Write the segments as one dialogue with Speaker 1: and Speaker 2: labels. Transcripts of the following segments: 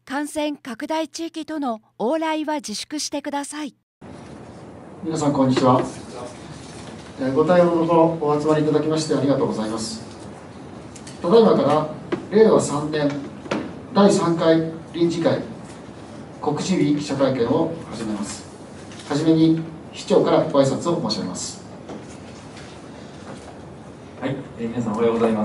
Speaker 1: 感染拡大地域との往来は自粛してください。
Speaker 2: 皆さんこんにちは。ご対応のほどお集まりいただきましてありがとうございます。ただいまから令和3年第3回臨時会告示日記者会見を始めます。はじめに市長からご挨拶を申し上げます。
Speaker 3: はい、皆さんおはようございます。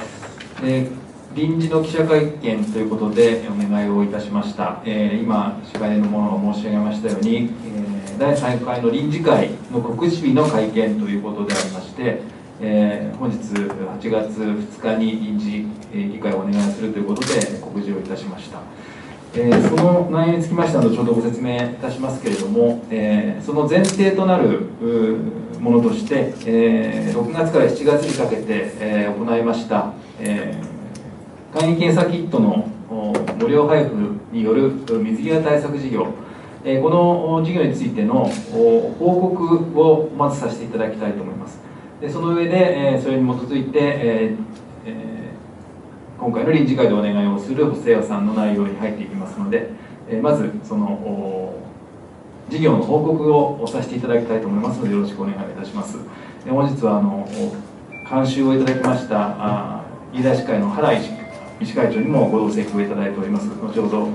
Speaker 3: 臨時の記者会見ということでお願いをいたしました。今司会の者が申し上げましたように、第3回の臨時会の告示日の会見ということでありまして、本日8月2日に臨時議会をお願いするということで告示をいたしました。その内容につきましては後ほどご説明いたしますけれども、その前提となるものとして、6月から7月にかけて、行いました、簡易検査キットの無料配布による水際対策事業、この事業についての報告をまずさせていただきたいと思います。でその上で、それに基づいて、今回の臨時会でお願いをする補正予算の内容に入っていきますので、まずその事業の報告をさせていただきたいと思いますのでよろしくお願いいたします。本日は監修をいただきました飯田市会の原医師会長にもご同席をいただいております。後ほど、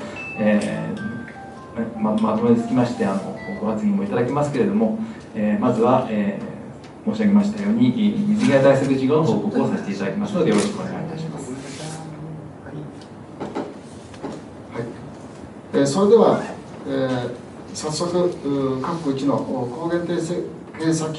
Speaker 3: まとめにつきましてご発言もいただきますけれども、まずは、申し上げましたように水際対策事業の報告をさせていただきますのでよろしくお願いいたします。
Speaker 2: はい、それでは、早速各地の抗原定性検査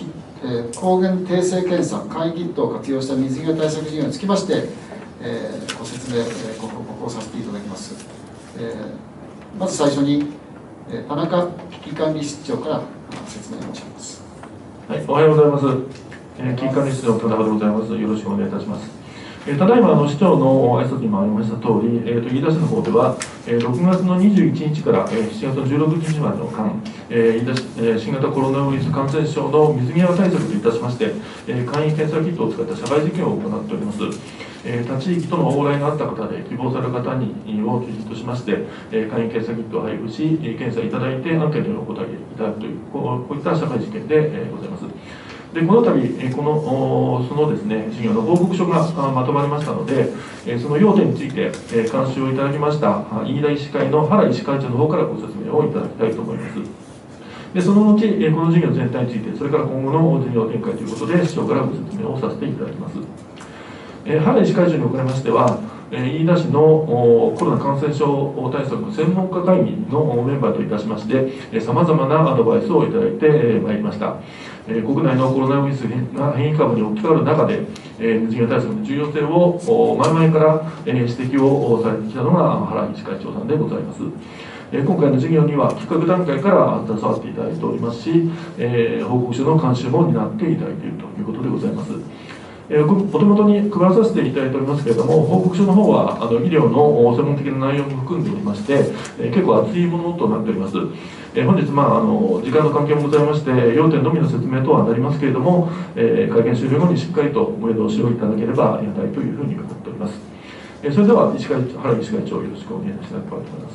Speaker 2: 簡易キットを活用した水際対策事業につきまして、ご説明、ご報告をさせていただきます。まず最初に田中危機管理室長から説明を申し上げます。
Speaker 4: はい、おはようございます。危機管理室の田中でございます。よろしくお願いいたします。ただいま市長の挨拶にもありました通り、飯田市の方では、6月の21日から7月の16日までの間、新型コロナウイルス感染症の水際対策といたしまして、簡易検査キットを使った社会実験を行っております。他地域との往来があった方で希望される方を基準としまして、簡易検査キットを配布し、検査いただいてアンケートにお答えいただくという、こういった社会実験でございます。でこの度、そのですね、事業の報告書がまとまりましたので、その要点について、監修をいただきました飯田医師会の原医師会長の方からご説明をいただきたいと思います。でその後、この事業全体について、それから今後の事業展開ということで、市長からご説明をさせていただきます。原医師会長におかれましては、飯田市のコロナ感染症対策専門家会議のメンバーといたしまして、さまざまなアドバイスをいただいてまいりました。国内のコロナウイルスが変異株に置き換わる中で、水際対策の重要性を前々から指摘をされてきたのが原医師会長さんでございます。今回の事業には企画段階から携わっていただいておりますし、報告書の監修も担っていただいているということでございます。お手元に配らさせていただいておりますけれども、報告書の方は医療の専門的な内容も含んでおりまして、結構厚いものとなっております。本日、時間の関係もございまして、要点のみの説明とはなりますけれども、会見終了後にしっかりとご用意をいただければありがたいというふうに思っております。それでは原医師会長、よろしくお願いいたしたいと思います。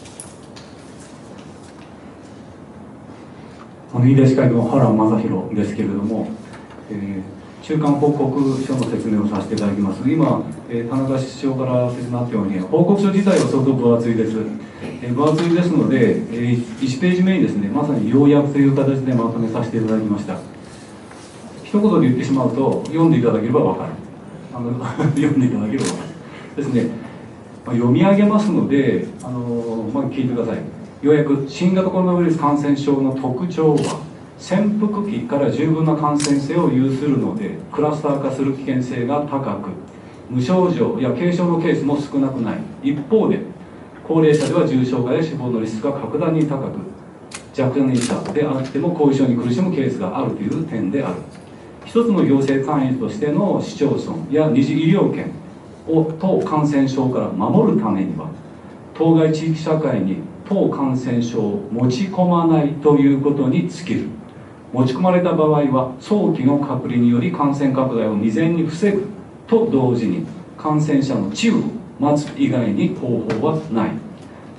Speaker 5: 飯田市会の原正弘ですけれども、中間報告書の説明をさせていただきます。今、田中市長から説明あったように、報告書自体は相当分厚いです。分厚いですので、1ページ目にですね、まさに要約という形でまとめさせていただきました。一言で言ってしまうと、読んでいただければ分かる。読んでいただければ分かる。ですね、読み上げますので、聞いてください。要約、新型コロナウイルス感染症の特徴は、潜伏期から十分な感染性を有するのでクラスター化する危険性が高く無症状や軽症のケースも少なくない。一方で高齢者では重症化や死亡のリスクが格段に高く若年者であっても後遺症に苦しむケースがあるという点である。一つの行政単位としての市町村や二次医療圏を当感染症から守るためには当該地域社会に当感染症を持ち込まないということに尽きる。持ち込まれた場合は早期の隔離により感染拡大を未然に防ぐと同時に感染者の治癒を待つ以外に方法はない。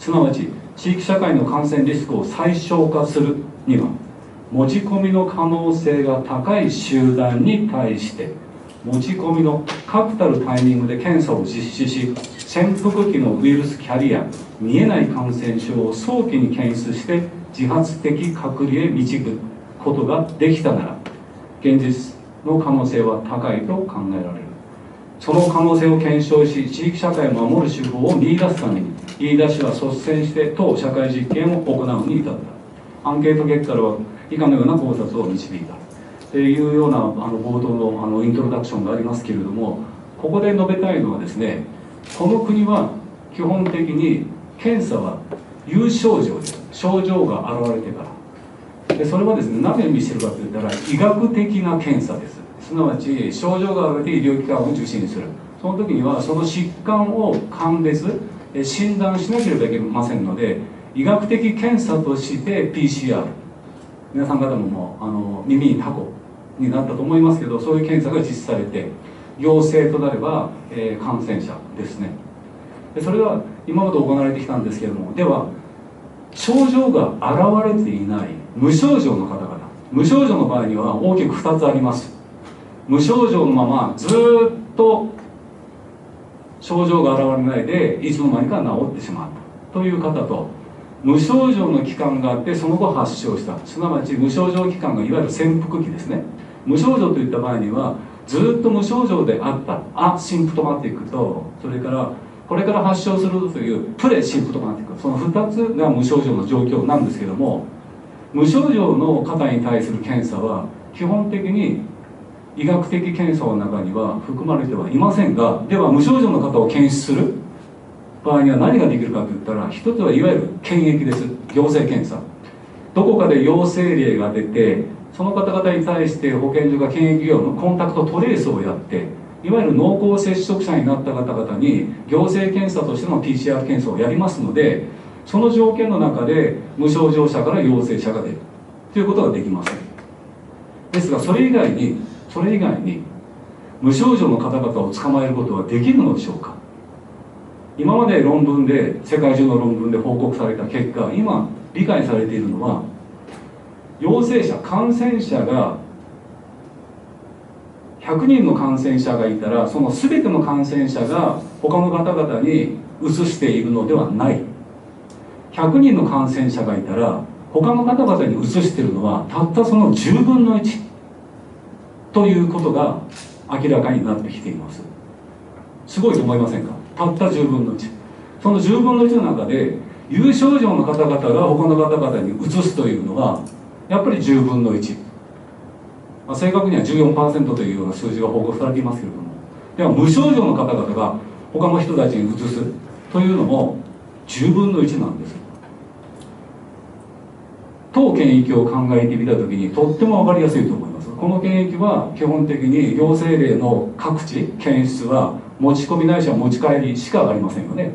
Speaker 5: すなわち地域社会の感染リスクを最小化するには、持ち込みの可能性が高い集団に対して持ち込みの確たるタイミングで検査を実施し、潜伏期のウイルスキャリア、見えない感染症を早期に検出して自発的隔離へ導くことができたなら、現実の可能性は高いと考えられる。その可能性を検証し、地域社会を守る手法を見出すために、飯田市は率先して当社会実験を行うに至った。アンケート結果からは以下のような考察を導いたというような冒頭のイントロダクションがありますけれども、ここで述べたいのはですね、この国は基本的に検査は有症状です。症状が現れてからで、それはですね、何を意味しているかといったら医学的な検査です。すなわち症状が現れて医療機関を受診する。その時にはその疾患を鑑別診断しなければいけませんので、医学的検査として PCR、 皆さん方も耳にタコになったと思いますけど、そういう検査が実施されて陽性となれば、感染者ですね。でそれは今まで行われてきたんですけれども、では症状が現れていない無症状の方々、無症状の場合には大きく2つあります。無症状のままずっと症状が現れないでいつの間にか治ってしまったという方と、無症状の期間があってその後発症した、すなわち無症状期間がいわゆる潜伏期ですね。無症状といった場合にはずっと無症状であったアシンプトマティックと、それからこれから発症するというプレシンプトマティック、その2つが無症状の状況なんですけども、無症状の方に対する検査は基本的に医学的検査の中には含まれてはいませんが、では無症状の方を検出する場合には何ができるかといったら、一つはいわゆる検疫です。行政検査、どこかで陽性例が出てその方々に対して保健所が検疫業のコンタクトトレースをやって、いわゆる濃厚接触者になった方々に行政検査としての PCR 検査をやりますので、その条件の中で無症状者から陽性者が出るということができません。ですがそれ以外に無症状の方々を捕まえることはできるのでしょうか。今まで論文で、世界中の論文で報告された結果、今理解されているのは、陽性者、感染者が100人の感染者がいたら、その全ての感染者が他の方々に移しているのではない。100人の感染者がいたら他の方々に移しているのはたったその10分の1ということが明らかになってきています。すごいと思いませんか。たった10分の1、その10分の1の中で有症状の方々が他の方々に移すというのはやっぱり10分の1、正確には 14% というような数字が報告されていますけれども、では無症状の方々が他の人たちに移すというのも10分の1なんです。当検疫を考えてみたときにとっても分かりやすいと思います。この検疫は基本的に陽性例の各地検出は持ち込みないしは持ち帰りしかありませんよね。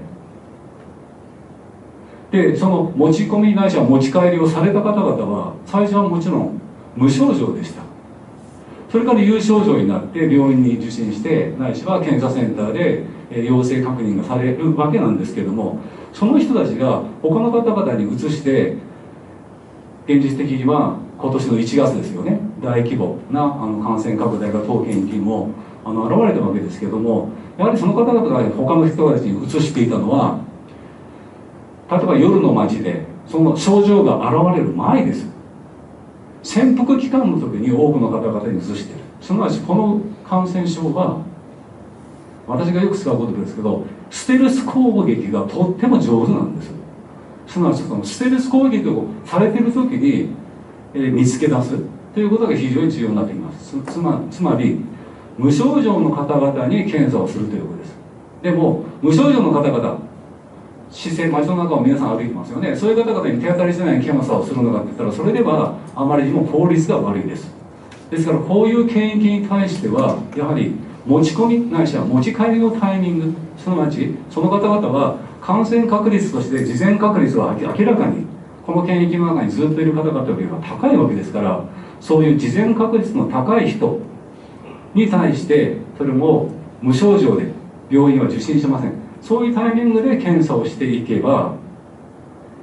Speaker 5: でその持ち込みないしは持ち帰りをされた方々は最初はもちろん無症状でした。それから有症状になって病院に受診してないしは検査センターで陽性確認がされるわけなんですけれども、その人たちが他の方々に移して、現実的には今年の1月ですよね、大規模な感染拡大が当検疫にも現れたわけですけれども、やはりその方々が他の人たちに移していたのは、例えば夜の街でその症状が現れる前です。潜伏期間の時に多くの方々に移している。すなわちこの感染症は、私がよく使う言葉ですけど、ステルス攻撃がとっても上手なんです。すなわちそのステルス攻撃をされている時に、見つけ出すということが非常に重要になってきます。つまり無症状の方々に検査をするということです。でも無症状の方々、街の中を皆さん歩いてますよね。そういう方々に手当たりしない検査をするのかって言ったら、それではあまりにも効率が悪いです。ですからこういう検疫に対してはやはり持ち込みないしは持ち帰りのタイミング、すなわちその方々は感染確率として事前確率は明らかにこの検疫の中にずっといる方々よりは高いわけですから、そういう事前確率の高い人に対してそれも無症状で病院は受診しません。そういうタイミングで検査をしていけば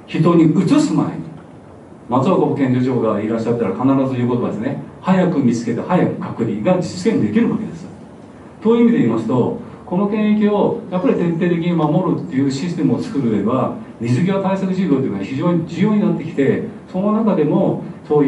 Speaker 5: 人にうつす前に、松岡保健所長がいらっしゃったら必ず言う言葉ですね、早く見つけて早く隔離が実現できるわけです。という意味で言いますと、この検疫をやっぱり徹底的に守るっていうシステムを作れば、水際対策事業というのは非常に重要になってきて、その中でもそういう、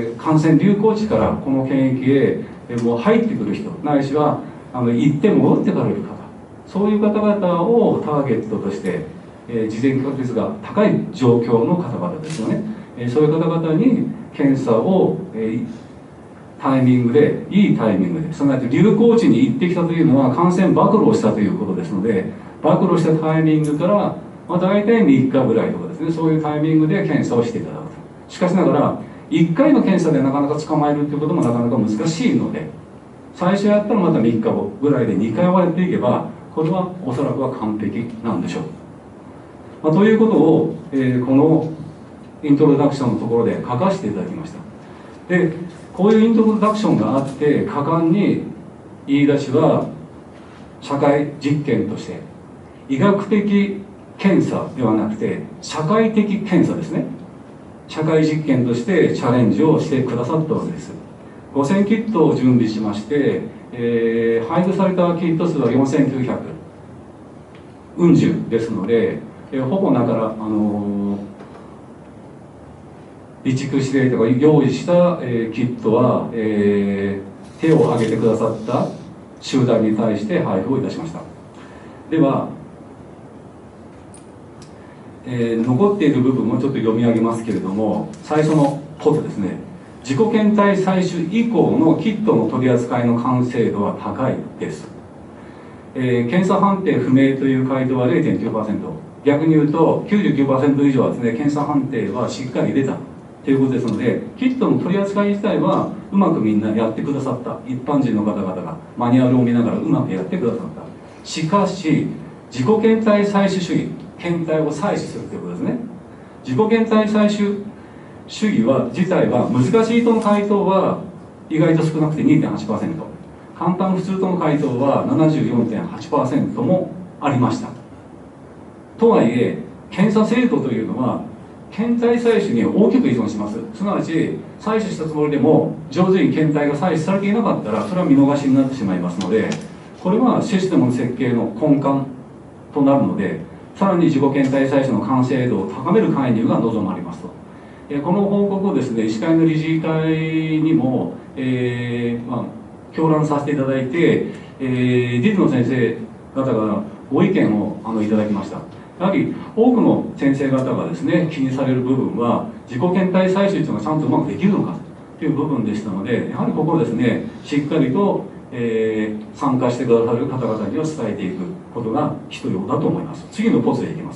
Speaker 5: 感染流行地からこの検疫へもう入ってくる人、ないしは行って戻ってかれる方、そういう方々をターゲットとして、事前確率が高い状況の方々ですよね、そういう方々に検査を、タイミングで、いいタイミングで、すなわち流行地に行ってきたというのは感染暴露をしたということですので、暴露したタイミングから、大体3日ぐらいとかですね、そういうタイミングで検査をしていただくと。しかしながら1回の検査でなかなか捕まえるということもなかなか難しいので、最初やったらまた3日後ぐらいで2回はやっていけば、これはおそらくは完璧なんでしょう。ということを、このイントロダクションのところで書かせていただきました。で、こういうイントロダクションがあって、果敢に言い出しは社会実験として、医学的検査ではなくて社会的検査ですね、社会実験としてチャレンジをしてくださったわけです。5000キットを準備しまして、配布されたキット数は4900うん十ですので、ほぼだから備蓄してとか用意した、キットは、手を挙げてくださった集団に対して配布をいたしました。では、残っている部分をちょっと読み上げますけれども、最初のポズですね、自己検体採取以降のキットの取り扱いの完成度は高いです。検査判定不明という回答は 0.9%、 逆に言うと 99% 以上はですね、検査判定はしっかり出たということですので、キットの取り扱い自体はうまくみんなやってくださった。一般人の方々がマニュアルを見ながらうまくやってくださった。しかし自己検体採取主義、検体を採取するということですね。自己検体採取主義は自体は難しいとの回答は意外と少なくて 2.8%、 簡単普通との回答は 74.8% もありました。とはいえ検査精度というのは検体採取に大きく依存します。すなわち採取したつもりでも上手に検体が採取されていなかったらそれは見逃しになってしまいますので、これはシステムの設計の根幹となるので、さらに自己検体採取の完成度を高める介入が望まれますと。この報告をですね、医師会の理事会にも、教覧させていただいて、理事の先生方がご意見をいただきました。やはり多くの先生方がですね、気にされる部分は自己検体採取というのがちゃんとうまくできるのかという部分でしたので、やはりここをですね、しっかりと、参加してくださる方々には伝えていくことが必要だと思います。次のポズでいきます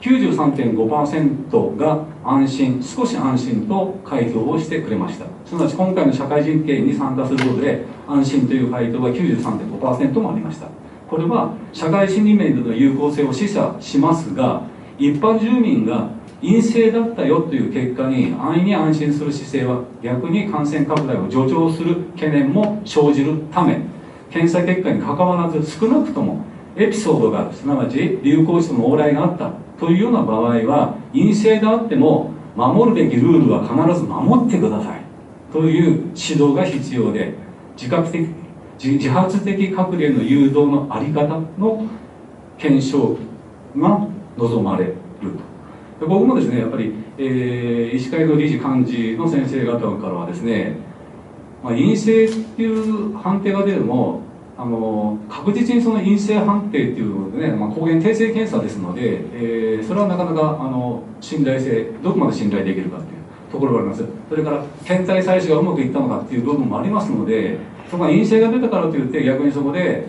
Speaker 5: 。93.5% が安心、少し安心と回答をしてくれました。すなわち今回の社会実験に参加することで安心という回答が 93.5% もありました。これは社会心理面での有効性を示唆しますが、一般住民が陰性だったよという結果に安易に安心する姿勢は逆に感染拡大を助長する懸念も生じるため、検査結果にかかわらず少なくともエピソードがある、すなわち流行地の往来があったというような場合は陰性であっても守るべきルールは必ず守ってくださいという指導が必要で、自発的隔離への誘導の在り方の検証が望まれると。僕もですね、やっぱり、医師会の理事幹事の先生方からはですね、陰性っていう判定が出るのも確実にその陰性判定っていうのでね、抗原定性検査ですので、それはなかなか信頼性、どこまで信頼できるかっていうところがあります。それから検体採取がうまくいったのかっていう部分もありますので、そこが陰性が出たからといって逆にそこで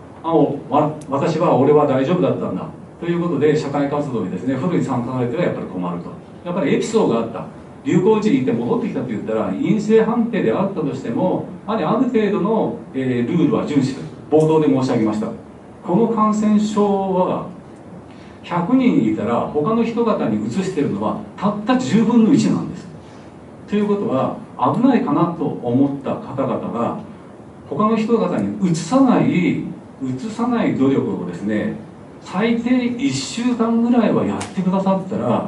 Speaker 5: 俺は大丈夫だったんだということで社会活動にですねフルに参加されてはやっぱり困ると。やっぱりエピソードがあった、流行地に行って戻ってきたと言ったら陰性判定であったとしてもある程度の、ルールは遵守する。冒頭で申し上げました、この感染症は100人いたら他の人方に移しているのはたった10分の1なんです。ということは危ないかなと思った方々が他の人方に移さない努力をですね、最低1週間ぐらいはやってくださったら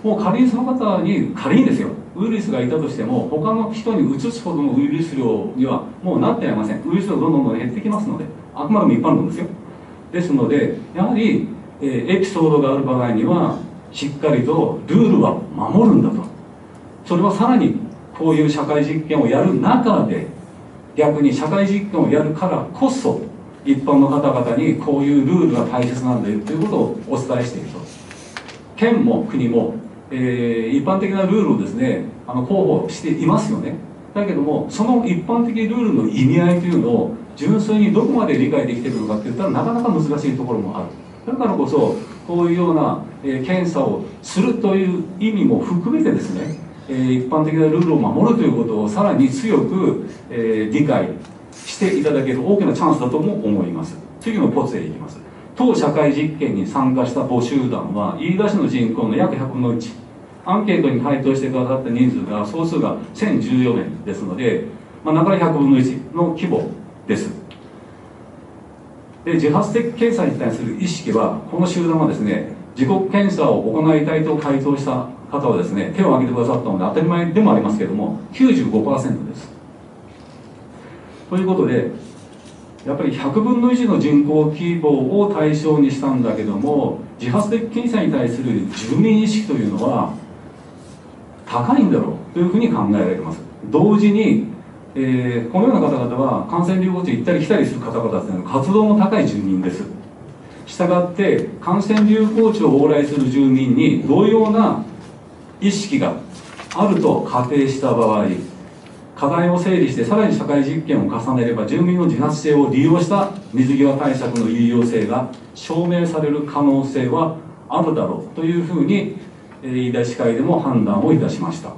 Speaker 5: もう仮にその方に仮にですよ、ウイルスがいたとしても他の人にうつすほどのウイルス量にはもうなってはいません。ウイルス量どんどん減ってきますので、あくまでも一般論ですよ。ですのでやはり、エピソードがある場合にはしっかりとルールは守るんだと。それはさらにこういう社会実験をやる中で、逆に社会実験をやるからこそ一般の方々にこういうルールが大切なんだよということをお伝えしていると。県も国も、一般的なルールをですね広報していますよね。だけどもその一般的ルールの意味合いというのを純粋にどこまで理解できているのかっていったらなかなか難しいところもある。だからこそこういうような、検査をするという意味も含めてですね、一般的なルールを守るということをさらに強く、理解していただける大きなチャンスだとも思います。次のポツへ行きます。当社会実験に参加した母集団は飯田市の人口の約100分の1、アンケートに回答してくださった人数が総数が1014名ですので、中で100分の1の規模です。で自発的検査に対する意識はこの集団はですね、自己検査を行いたいと回答した方はですね手を挙げてくださったので当たり前でもありますけれども 95% です。ということでやっぱり100分の1の人口規模を対象にしたんだけども、自発的検査に対する住民意識というのは高いんだろうというふうに考えられます。同時に、このような方々は感染流行地行ったり来たりする方々というのは活動も高い住民です。したがって感染流行地を往来する住民に同様な意識があると仮定した場合、課題を整理してさらに社会実験を重ねれば住民の自発性を利用した水際対策の有用性が証明される可能性はあるだろうというふうに飯田医師会でも判断をいたしました。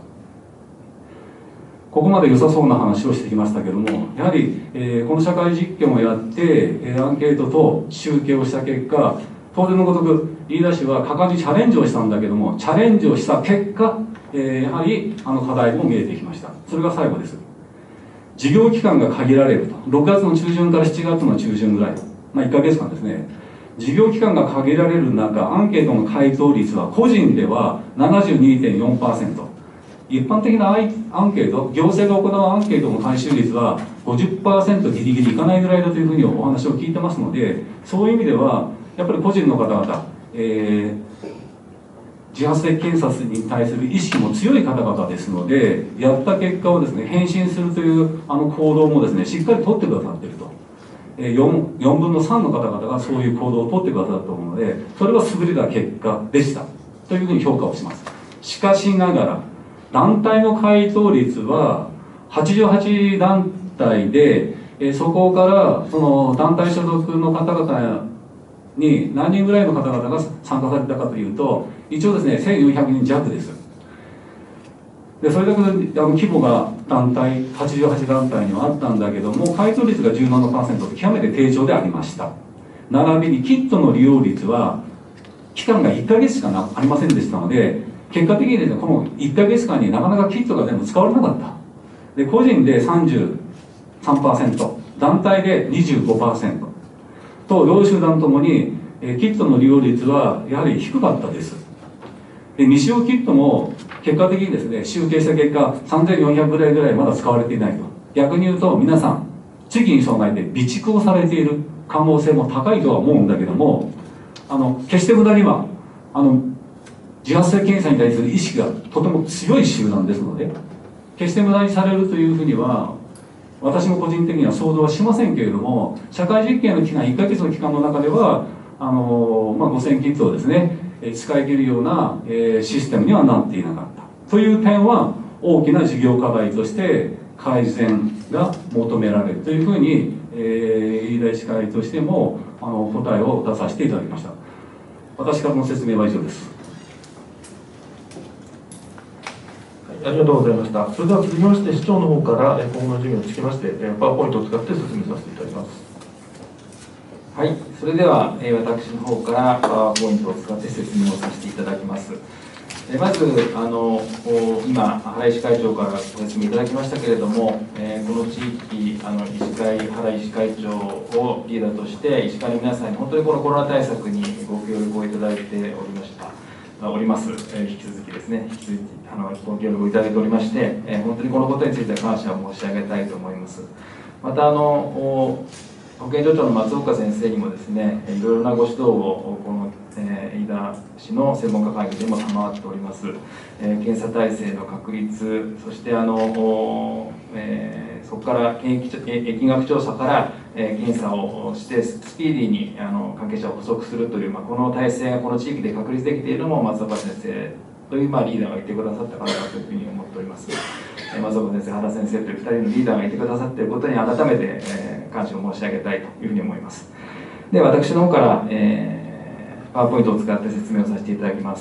Speaker 5: ここまで良さそうな話をしてきましたけども、やはり、この社会実験をやってアンケートと集計をした結果、当然のごとく飯田市は果敢にチャレンジをしたんだけども、チャレンジをした結果やはり課題も見えてきました。それが最後です。事業期間が限られると。6月の中旬から7月の中旬ぐらい、1ヶ月間ですね。事業期間が限られる中、アンケートの回答率は個人では 72.4%、 一般的なアンケート、行政が行うアンケートの回収率は 50% ギリギリいかないぐらいだというふうにお話を聞いてますので、そういう意味ではやっぱり個人の方々、自発的検査に対する意識も強い方々ですので、やった結果をですね返信するという行動もですねしっかり取ってくださっていると。4分の3の方々がそういう行動を取ってくださったと思うので、それは優れた結果でしたというふうに評価をします。しかしながら団体の回答率は88団体で、そこからその団体所属の方々に何人ぐらいの方々が参加されたかというと、一応ですね1400人弱です。でそれだけの規模が団体88団体にはあったんだけども、回答率が 17% と極めて低調でありました。並びにキットの利用率は期間が1ヶ月しかありませんでしたので、結果的にですねこの1ヶ月間になかなかキットが全部使われなかった。で個人で 33%、 団体で 25% と両集団ともにキットの利用率はやはり低かったです。で未使用キットも結果的にですね集計した結果3400ぐらいまだ使われていないと。逆に言うと皆さん地域に備えて備蓄をされている可能性も高いとは思うんだけども、決して無駄には自発性検査に対する意識がとても強い集団ですので、決して無駄にされるというふうには私も個人的には想像はしませんけれども、社会実験の期間1ヶ月の期間の中では5000キットをですね使い切るようなシステムにはなっていなかったという点は大きな事業課題として改善が求められるというふうに飯田医師会としても答えを出させていただきました。私からの説明は以上です。
Speaker 4: ありがとうございました。それでは続きまして市長の方から今後の授業につきましてパワーポイントを使って説明させていただきます。
Speaker 3: はい、それでは私の方からパワーポイントを使って説明をさせていただきます。まず今原医師会長からご説明いただきましたけれども、この地域医師会原医師会長をリーダーとして医師会の皆さんに本当にこのコロナ対策にご協力をいただいておりました。 おります。引き続きですね、引き続きご協力いただいておりまして、本当にこのことについては感謝を申し上げたいと思います。また保健所長の松岡先生にもですね、いろいろなご指導をこの飯田市の専門家会議でも賜っております。検査体制の確立、そしてそこから疫学調査から検査をしてスピーディーに関係者を補足するという、この体制がこの地域で確立できているのも松岡先生というリーダーがいてくださったからだというふうに思っております。松岡先生、原先生という2人のリーダーがいてくださっていることに改めて感謝を申し上げたいというふうに思います。で、私の方からパワーポイントを使って説明をさせていただきます。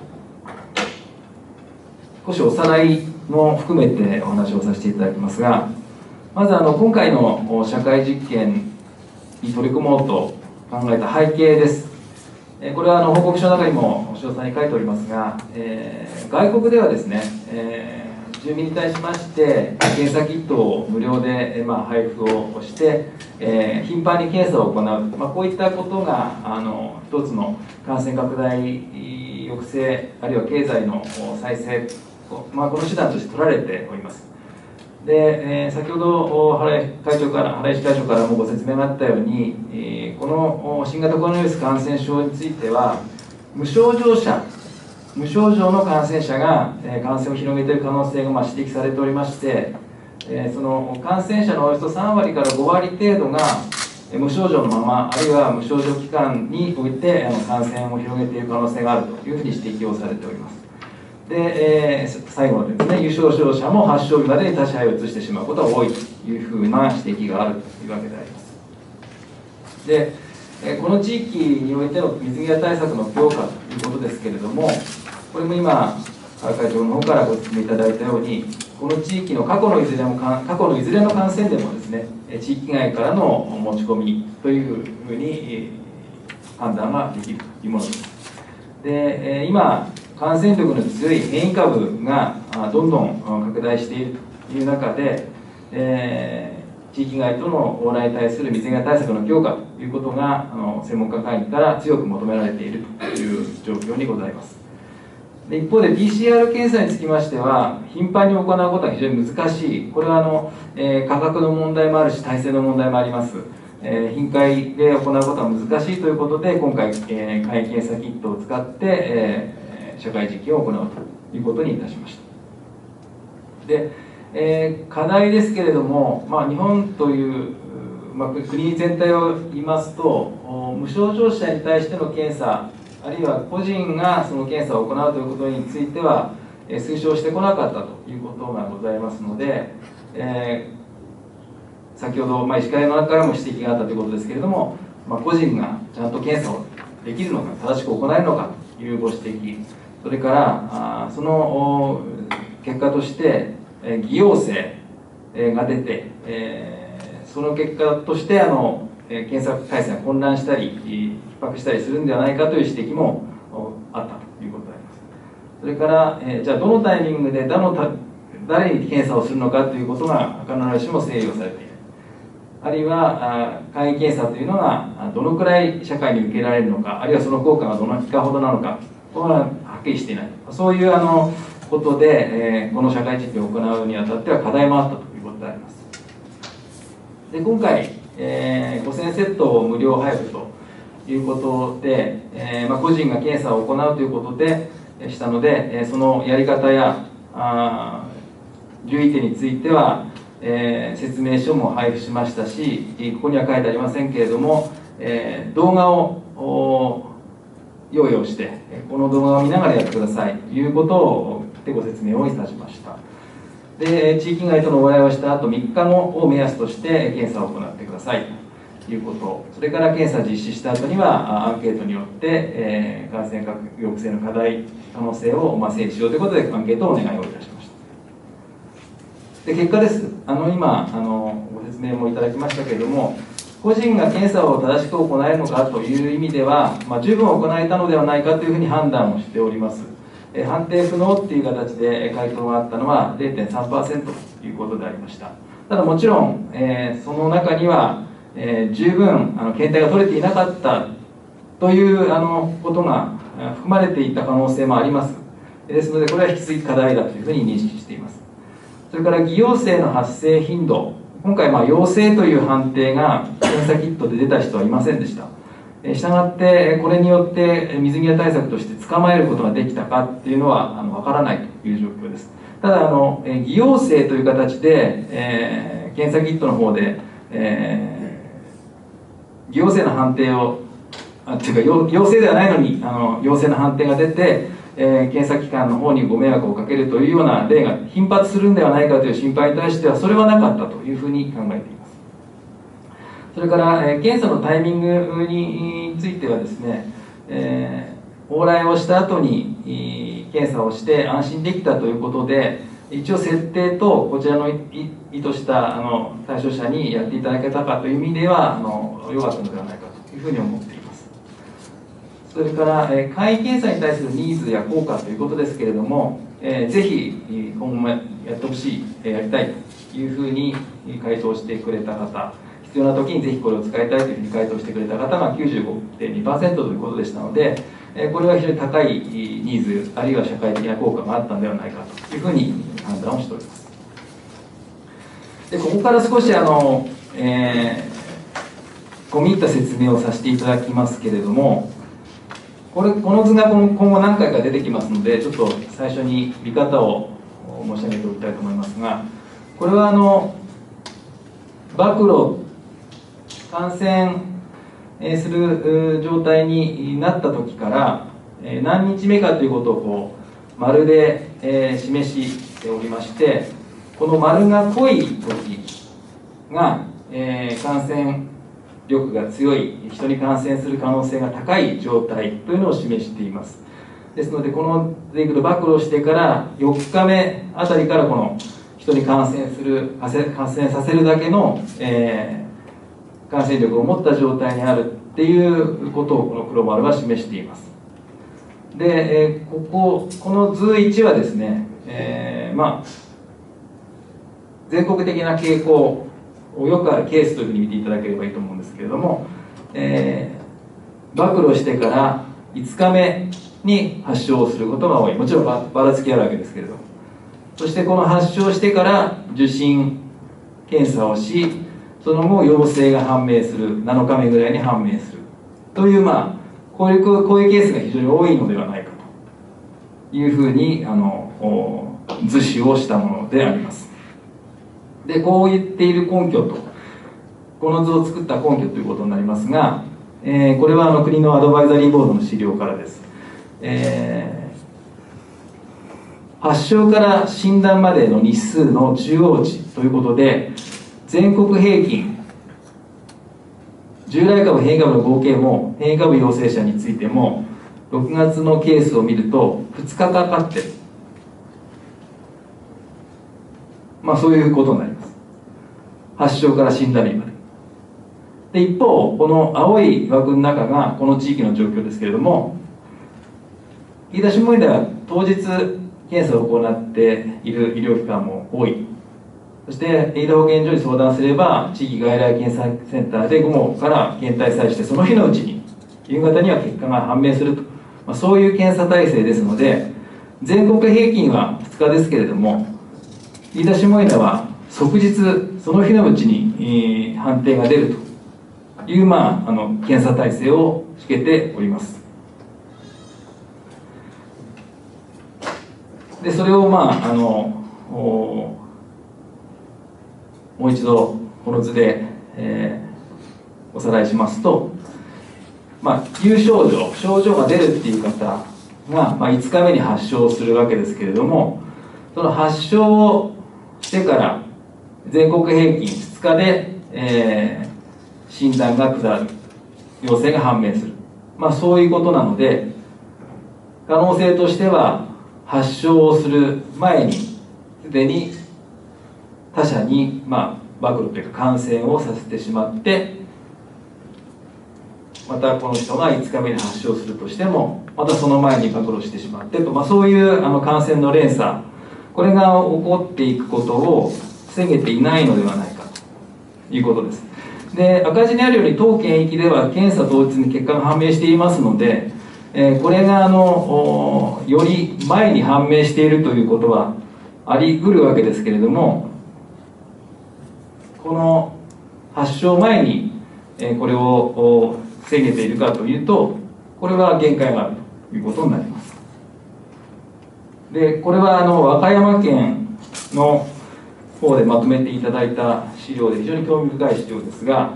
Speaker 3: 少しおさらいも含めてお話をさせていただきますが、まず今回の社会実験に取り組もうと考えた背景です。これは報告書の中にも詳細に書いておりますが、外国ではですね、住民に対しまして検査キットを無料で配布をして、頻繁に検査を行う、こういったことが一つの感染拡大抑制、あるいは経済の再生、この手段として取られております。で、先ほど原石会長からもご説明があったように、この新型コロナウイルス感染症については無症状の感染者が感染を広げている可能性が指摘されておりまして、その感染者のおよそ3割から5割程度が無症状のまま、あるいは無症状期間において感染を広げている可能性があるというふうに指摘をされております。で、最後のですね、有症状者も発症日までに他者へ移してしまうことが多いというふうな指摘があるというわけであります。で、この地域においての水際対策の強化ということですけれども、これも今原会長の方からご説明いただいたように、この地域の過去のいずれの感染でもですね、地域外からの持ち込みというふうに判断ができるというものです。で、今感染力の強い変異株がどんどん拡大しているという中で、地域外との往来に対する水際対策の強化ということが専門家会議から強く求められているという状況にございます。で、一方で PCR 検査につきましては頻繁に行うことは非常に難しい。これは価格の問題もあるし体制の問題もあります。頻回で行うことは難しいということで、今回簡易検査キットを使って社会実験を行うということにいたしました。で、課題ですけれども、日本という、国全体を言いますと、無症状者に対しての検査、あるいは個人がその検査を行うということについては、推奨してこなかったということがございますので、先ほど、医師会の中からも指摘があったということですけれども、個人がちゃんと検査をできるのか、正しく行えるのかというご指摘、それからその結果として偽陽性が出て、その結果として検査体制が混乱したり逼迫したりするんではないかという指摘もあったということであります。それから、じゃあどのタイミングで誰に検査をするのかということが必ずしも整理をされていない。あるいは簡易検査というのがどのくらい社会に受けられるのか、あるいはその効果がどのいかほどなのか、これははっきりしていない。そういうことで、この社会実験を行うにあたっては課題もあったということであります。で、今回、5000セットを無料配布ということで、個人が検査を行うということでしたので、そのやり方や留意点については、説明書も配布しましたし、ここには書いてありませんけれども、動画を用意をして、この動画を見ながらやってくださいということをでご説明をいたしました。で、地域外との往来をした後3日後を目安として検査を行ってくださいということ、それから検査実施した後にはアンケートによって、感染抑制の可能性を整理しようということでアンケートをお願いをいたしました。で、結果です。今ご説明もいただきましたけれども、個人が検査を正しく行えるのかという意味では、十分行えたのではないかというふうに判断をしております。判定不能という形で回答があったのは 0.3% ということでありました。ただもちろん、その中には、十分検体が取れていなかったということが含まれていた可能性もあります。ですので、これは引き続き課題だというふうに認識しています。それから偽陽性の発生頻度、今回陽性という判定が検査キットで出た人はいませんでした。したがってこれによって水際対策として捕まえることができたかっていうのはわからないという状況です。ただ偽陽性という形で、検査キットの方で、偽陽性の判定をというか陽性ではないのに陽性の判定が出て、検査機関の方にご迷惑をかけるというような例が頻発するんではないかという心配に対してはそれはなかったというふうに考えています。それから、検査のタイミングについてはですね、往来をした後に検査をして安心できたということで、一応設定とこちらの意図した対象者にやっていただけたかという意味では良かったのではないかというふうに思っています。それから簡易検査に対するニーズや効果ということですけれども、ぜひ今後もやってほしい、やりたいというふうに回答してくれた方、必要な時にぜひこれを使いたいというふうに回答してくれた方が 95.2% ということでしたので、これは非常に高いニーズあるいは社会的な効果があったのではないかというふうに判断をしております。でここから少し込み入った説明をさせていただきますけれども、この図が今後何回か出てきますので、ちょっと最初に見方を申し上げておきたいと思いますが、これは暴露感染する状態になった時から何日目かということを丸で示しておりまして、この丸が濃い時が感染力が強い、人に感染する可能性が高い状態というのを示しています。ですのでこのでいくと暴露してから4日目あたりからこの人に感染させるだけの、感染力を持った状態にあるっていうことをこの黒丸は示しています。で、この図1はですね、全国的な傾向をよくあるケースというふうに見ていただければいいと思うんですけれども、暴露してから5日目に発症をすることが多い。もちろんばらつきあるわけですけれども、そしてこの発症してから受診検査をし、その後陽性が判明する、7日目ぐらいに判明するという、こういうケースが非常に多いのではないかというふうに図示をしたものであります。でこう言っている根拠と、この図を作った根拠ということになりますが、これは国のアドバイザリーボードの資料からです。発症から診断までの日数の中央値ということで、全国平均従来株変異株の合計も変異株陽性者についても6月のケースを見ると2日かかってる、そういうことになります。発症から診断日まで。で一方この青い枠の中がこの地域の状況ですけれども、飯田下村では当日検査を行っている医療機関も多い。そして飯田保健所に相談すれば地域外来検査センターで午後から検体採取してその日のうちに夕方には結果が判明すると、そういう検査体制ですので、全国平均は2日ですけれども、飯田下村は即日その日のうちに、判定が出るという、検査体制をつけております。でそれをもう一度この図で、おさらいしますと、有症状が出るっていう方が、5日目に発症するわけですけれども、その発症をしてから全国平均2日で、診断が下る、陽性が判明する、そういうことなので、可能性としては発症をする前にすでに他者に暴露というか感染をさせてしまって、またこの人が5日目に発症するとしてもまたその前に暴露してしまってと、そういう感染の連鎖、これが起こっていくことを防げていないのではないかということです。で赤字にあるように当県域では検査当日に結果が判明していますので、 これがより前に判明しているということはあり得るわけですけれども、この発症前にこれを防げているかというと、これは限界があるということになります。でこれは和歌山県の方でまとめていただいた資料で非常に興味深い資料ですが、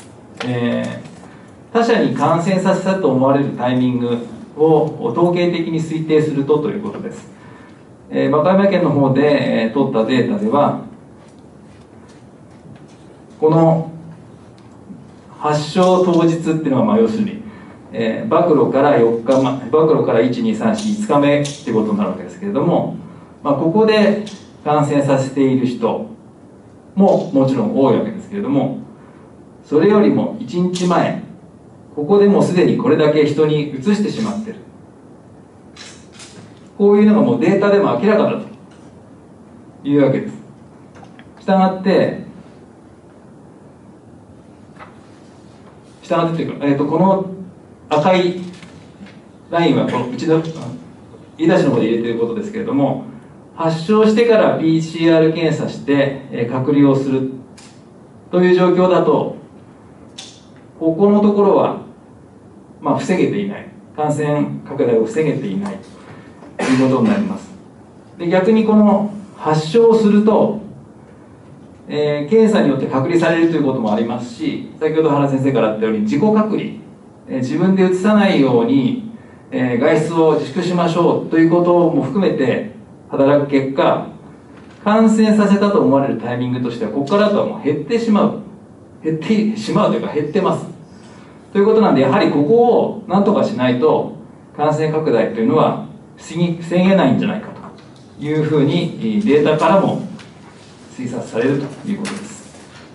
Speaker 3: 他者に感染させたと思われるタイミングを統計的に推定するということです。和歌山県の方で取ったデータでは、この発症当日っていうのは要するに、暴露から4日前、暴露から1、2、3、4、5日目っていうことになるわけですけれども、ここで感染させている人ももちろん多いわけですけれども、それよりも1日前、ここでもうすでにこれだけ人に移してしまっている、こういうのがもうデータでも明らかだというわけです。したがってというか、この赤いラインはこのうちの言い出しの方で入れていることですけれども、発症してから PCR 検査して隔離をするという状況だと、ここのところは防げていない、感染拡大を防げていないということになります。で逆にこの発症をすると、検査によって隔離されるということもありますし、先ほど原先生からあったように自己隔離、自分でうつさないように、外出を自粛しましょうということも含めて働く結果、感染させたと思われるタイミングとしてはここからとはもう減ってしまうというか減ってますということなんで、やはりここを何とかしないと感染拡大というのは防げないんじゃないかというふうにデータからも推察されるということです。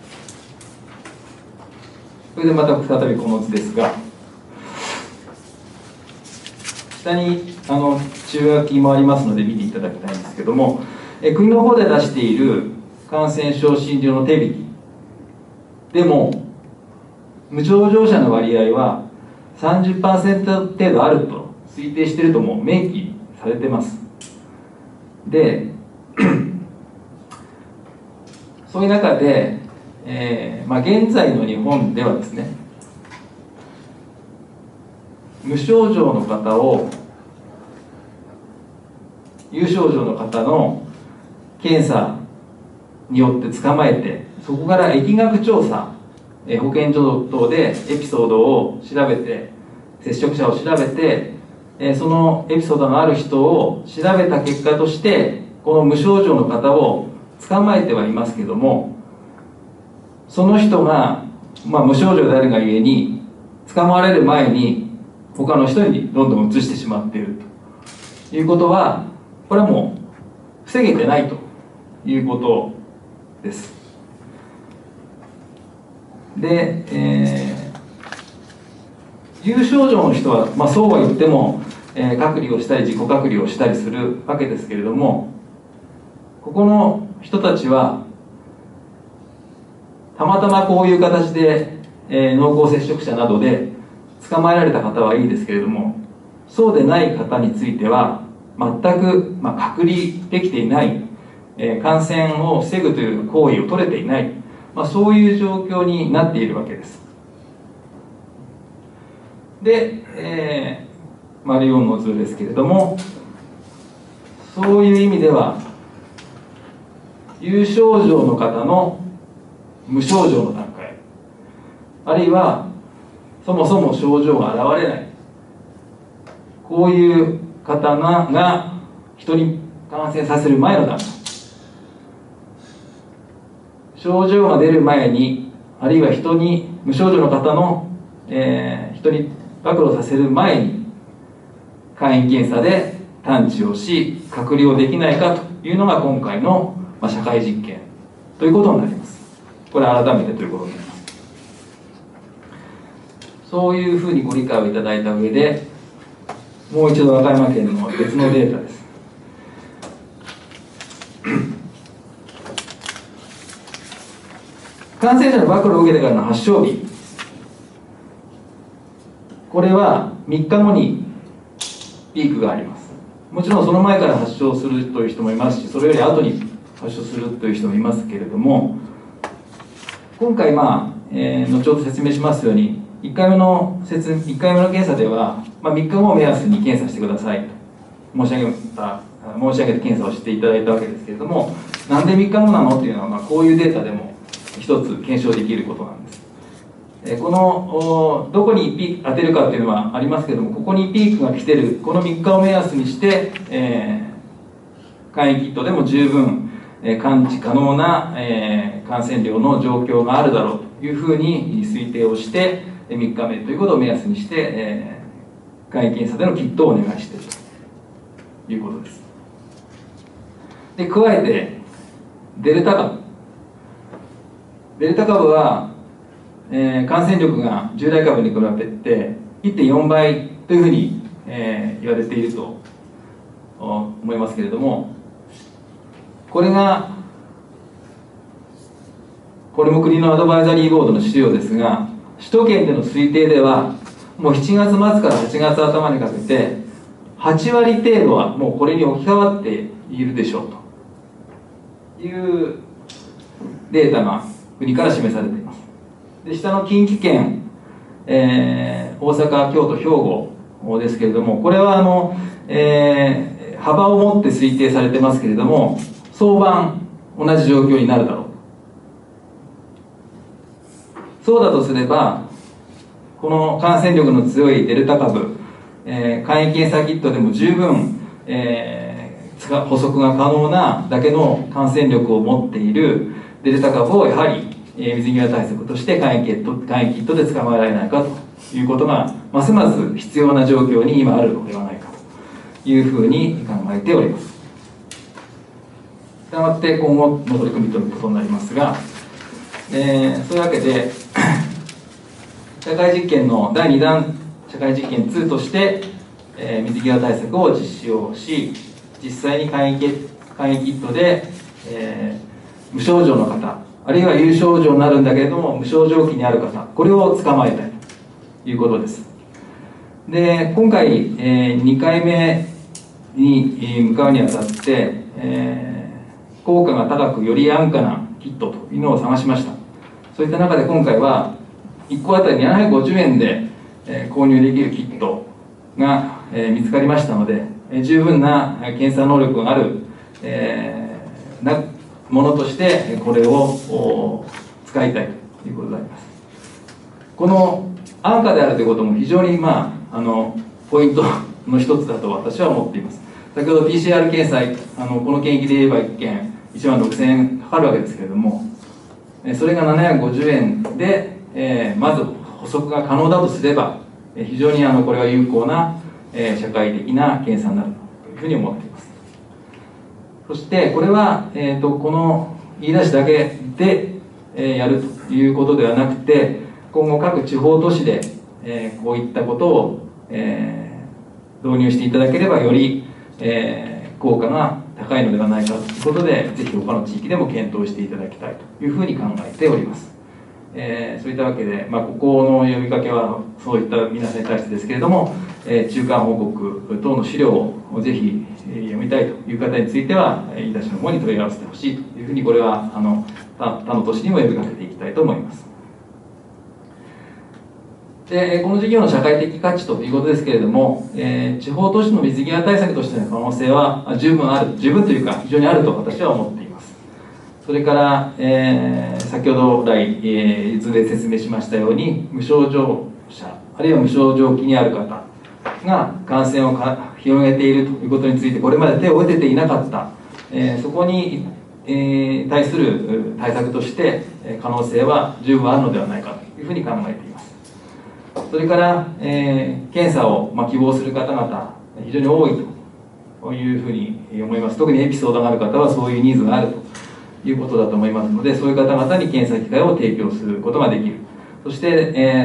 Speaker 3: それでまた再びこの図ですが、下に注意書きもありますので見ていただきたいんですけども、国の方で出している感染症診療の手引きでも無症状者の割合は 30% 程度あると推定しているとも明記されてます。でそういう中で、現在の日本ではですね、無症状の方を有症状の方の検査によって捕まえて、そこから疫学調査、保健所等でエピソードを調べて、接触者を調べて、そのエピソードのある人を調べた結果として、この無症状の方を捕まえてはいますけども、その人が、無症状であるがゆえに捕まわれる前に他の人にどんどん移してしまっているということは、これはもう防げてないということです。で、有症状の人は、そうは言っても、隔離をしたり自己隔離をしたりするわけですけれども、ここの人たちはたまたまこういう形で、濃厚接触者などで捕まえられた方はいいですけれども、そうでない方については全く、隔離できていない、感染を防ぐという行為を取れていない、そういう状況になっているわけです。で、丸4の図ですけれども、そういう意味では有症状の方の無症状の段階、あるいはそもそも症状が現れない、こういう方が人に感染させる前の段階、症状が出る前に、あるいは人に無症状の方の、人に暴露させる前に簡易検査で探知をし隔離をできないかというのが今回の社会実験ということになります。これ改めてということになります。そういうふうにご理解をいただいた上で、もう一度和歌山県の別のデータです。感染者の暴露を受けてからの発症日、これは3日後にピークがあります。もちろんその前から発症するという人もいますし、それより後に発症するという人もいますけれども、今回後ほど説明しますように1回目の検査では、3日後を目安に検査してくださいと申し上げて検査をしていただいたわけですけれども、なんで3日後なのっていうのは、こういうデータでも一つ検証できることなんです。このどこにピーク当てるかっていうのはありますけれども、ここにピークが来てるこの3日を目安にして、簡易キットでも十分感知可能な感染量の状況があるだろうというふうに推定をして、3日目ということを目安にして、簡易検査でのキットをお願いしているということです。で、加えてデルタ株は、感染力が従来株に比べて 1.4 倍というふうに、言われていると思いますけれども、これも国のアドバイザリーボードの資料ですが、首都圏での推定ではもう7月末から8月頭にかけて8割程度はもうこれに置き換わっているでしょうというデータが国から示されています。で、下の近畿圏、大阪、京都、兵庫ですけれども、これは幅を持って推定されてますけれども、早晩同じ状況になるだろう。そうだとすれば、この感染力の強いデルタ株、簡易検査キットでも十分、捕捉が可能なだけの感染力を持っているデルタ株をやはり水際対策として簡易キットで捕まえられないかということがますます必要な状況に今あるのではないかというふうに考えております。したがって今後の取り組みということになりますが、そういうわけで社会実験の第2弾社会実験2として、水際対策を実施をし、実際に簡易キットで、無症状の方、あるいは有症状になるんだけれども無症状期にある方、これを捕まえたいということです。で、今回、2回目に向かうにあたって、効果が高くより安価なキットというのを探しました。そういった中で今回は1個あたり750円で、購入できるキットが、見つかりましたので、十分な検査能力がある、ものとしてこれを使いたいということであります。この安価であるということも非常に、ポイントの一つだと私は思っています。先ほど PCR 検査、この検疫で言えば1件1万6000円かかるわけですけれども、それが750円で、まず補足が可能だとすれば、非常にこれは有効な、社会的な検査になるというふうに思っています。そしてこれは、この言い出しだけで、やるということではなくて、今後各地方都市で、こういったことを、導入していただければより、効果が高いのではないかということで、ぜひ他の地域でも検討していただきたいというふうに考えております。そういったわけで、ここの呼びかけはそういった皆さんに対してですけれども、中間報告等の資料をぜひ読みたいという方については、飯田市の方に問い合わせてほしいというふうに、これは他の都市にも呼びかけていきたいと思います。で、この事業の社会的価値ということですけれども、地方都市の水際対策としての可能性は十分というか非常にあると私は思っています。それから、先ほど来、図で説明しましたように、無症状者あるいは無症状期にある方が感染を広げているということについてこれまで手を打てていなかった、そこに、対する対策として可能性は十分あるのではないかというふうに考えています。それから、検査を、希望する方々非常に多いというふうに思います。特にエピソードがある方はそういうニーズがあるということだと思いますので、そういう方々に検査機会を提供することができる。そして、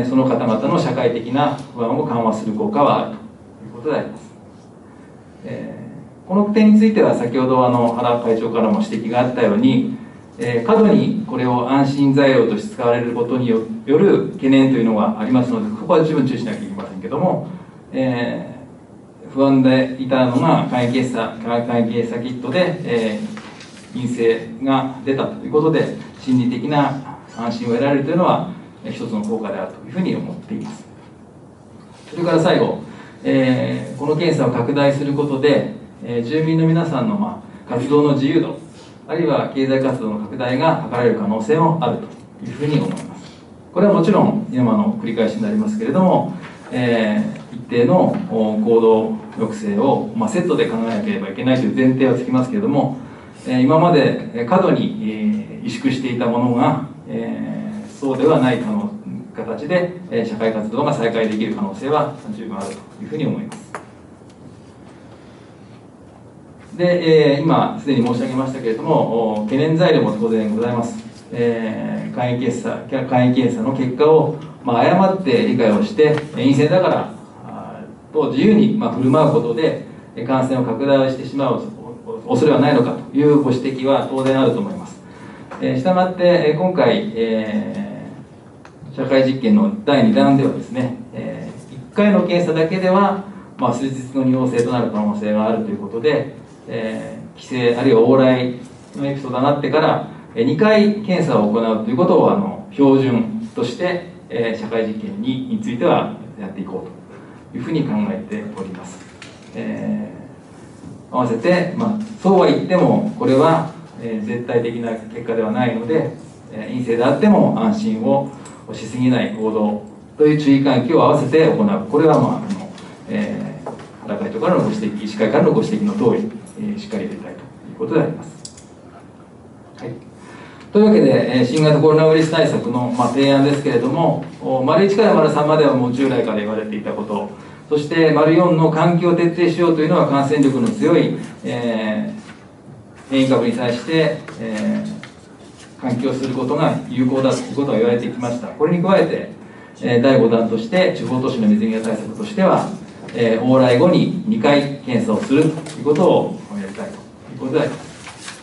Speaker 3: その方々の社会的な不安を緩和する効果はあるということであります。この点については先ほど原会長からも指摘があったように、過度にこれを安心材料として使われることによる懸念というのがありますので、ここは十分注意しなきゃいけませんけども、 不安でいたのが簡易検査キットで、陰性が出たということで、心理的な安心を得られるというのは一つの効果であるというふうに思っています。それから最後、この検査を拡大することで、住民の皆さんの、活動の自由度、あるいは経済活動の拡大が図られる可能性もあるというふうに思います。これはもちろん今の繰り返しになりますけれども、一定の行動抑制を、セットで考えなければいけないという前提はつきますけれども、今まで過度に萎縮していたものが、そうではない形で社会活動が再開できる可能性は十分あるというふうに思います。で、今すでに申し上げましたけれども、懸念材料も当然ございます。簡易検査の結果を、誤って理解をして陰性だからと自由に振る舞うことで感染を拡大してしまう恐れはないのかというご指摘は当然あると思います。したがって今回、社会実験の第2弾ではですね、1回の検査だけでは、数日後に陽性となる可能性があるということで、帰省あるいは往来のエピソードがあってから2回検査を行うということを標準として、社会実験についてはやっていこうというふうに考えております。合わせて、そうは言ってもこれは、絶対的な結果ではないので、陰性であっても安心をしすぎない行動という注意喚起を合わせて行う、これは原会長からのご指摘、医師会からのご指摘の通り、しっかりやりたいということであります。はい、というわけで、新型コロナウイルス対策の、提案ですけれども、①から%3まではもう従来から言われていたこと、そして�4の換気を徹底しようというのは感染力の強い、変異株に対して、換気をすることが有効だということが言われてきました。これに加えて、第5弾として地方都市の水際対策としては、往来後に2回検査をするということをやりたいということであります。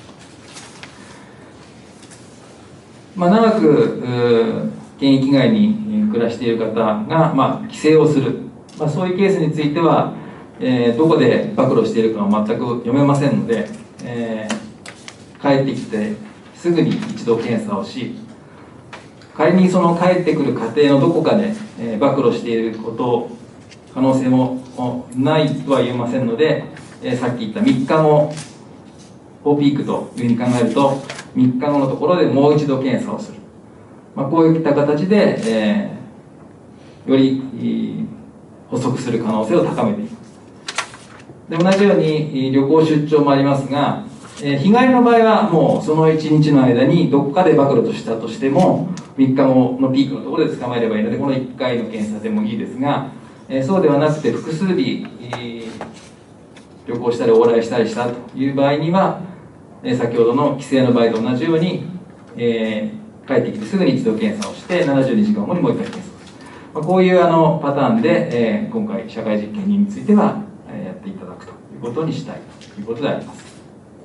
Speaker 3: 長く検疫外に暮らしている方が、帰省をする、そういうケースについては、どこで暴露しているかは全く読めませんので、帰ってきてすぐに一度検査をし、仮にその帰ってくる過程のどこかで、暴露している可能性もないとは言えませんので、さっき言った3日後をピークというふうに考えると、3日後のところでもう一度検査をする、こういった形で、より補足する可能性を高めていく。で同じように旅行出張もありますが、日帰りの場合はもうその1日の間にどこかで暴露としたとしても3日後のピークのところで捕まえればいいので、この1回の検査でもいいですが、そうではなくて複数日旅行したり往来したりしたという場合には、先ほどの帰省の場合と同じように、帰ってきてすぐに一度検査をして72時間後にもう1回検査をする、こういうパターンで、今回社会実験についてはやっていただくということにしたいということであります。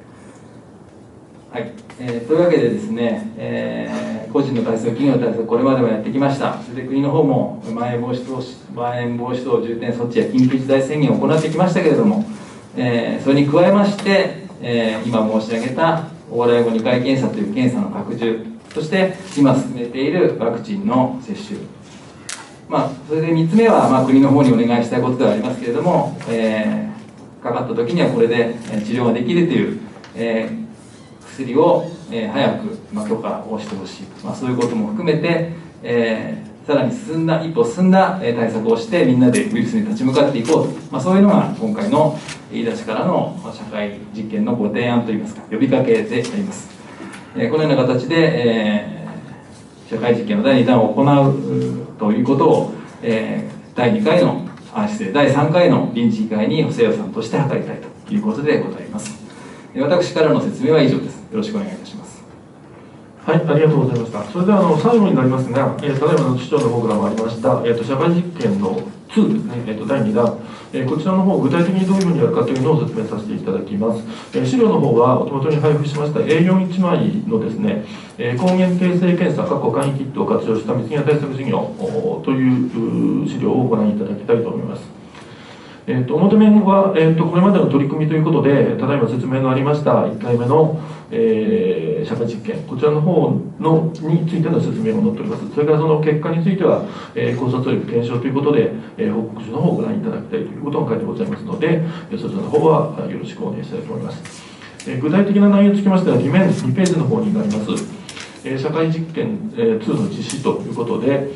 Speaker 3: はい、というわけでですね、個人の対策、企業の対策、これまでもやってきました。それで国の方もまん延防止等重点措置や緊急事態宣言を行ってきましたけれども、それに加えまして、今申し上げた往来後2回検査という検査の拡充、そして今進めているワクチンの接種、それで3つ目は、国の方にお願いしたいことではありますけれども、かかった時にはこれで治療ができるという、薬を、早く、許可をしてほしい、そういうことも含めて、さらに一歩進んだ対策をしてみんなでウイルスに立ち向かっていこうと、そういうのが今回の言い出しからの社会実験のご提案といいますか呼びかけであります。このような形で、社会実験の第2弾を行うということを、第3回の臨時議会に補正予算として諮りたいということでございます。私からの説明は以上です。よろしくお願いいたします。
Speaker 4: はい、ありがとうございました。それでは最後になりますが、ただいまの市長の方からもありました、社会実験の2ですね、第2弾、こちらの方、具体的にどういうふうにやるかというのを説明させていただきます。資料の方は、お手元に配布しました A41 枚のですね、抗原定性検査、簡易キットを活用した水際対策事業という資料をご覧いただきたいと思います。 表面は、これまでの取り組みということで、ただいま説明のありました1回目の、社会実験、こちらの方についての説明も載っております。それからその結果については、考察及び検証ということで、報告書の方をご覧いただきたいということが書いてございますので、そちらの方はよろしくお願いしたいと思います。具体的な内容につきましては、2ページの方になります。社会実験2の実施ということで、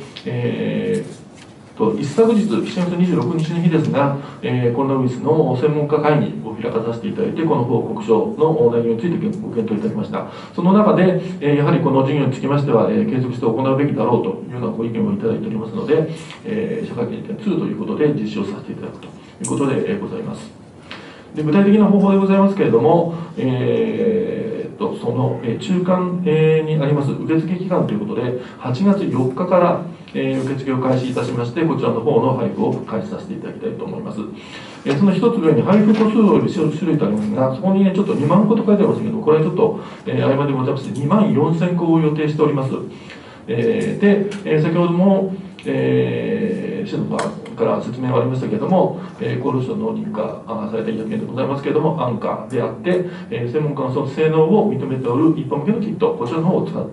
Speaker 4: 一昨日、7月26日の日ですが、コロナウイルスの専門家会議を開かさせていただいて、この報告書の内容についてご検討いただきました。その中で、やはりこの事業につきましては、継続して行うべきだろうというようなご意見をいただいておりますので、社会実験2ということで実施をさせていただくということでございます。で、具体的な方法でございますけれども、その中間にあります受付期間ということで、8月4日から受付を開始いたしまして、こちらの方の配布を開始させていただきたいと思います。その一つ上に配布個数および種類とありますが、そこにちょっと2万個と書いてありますけど、これはちょっと曖昧でございまして、2万4000個を予定しております。で、先ほども市の側から説明がありましたけれども、厚労省の認可された医薬品でございますけれども、安価であって、専門家のその性能を認めておる一般向けのキット、こちらの方を使って、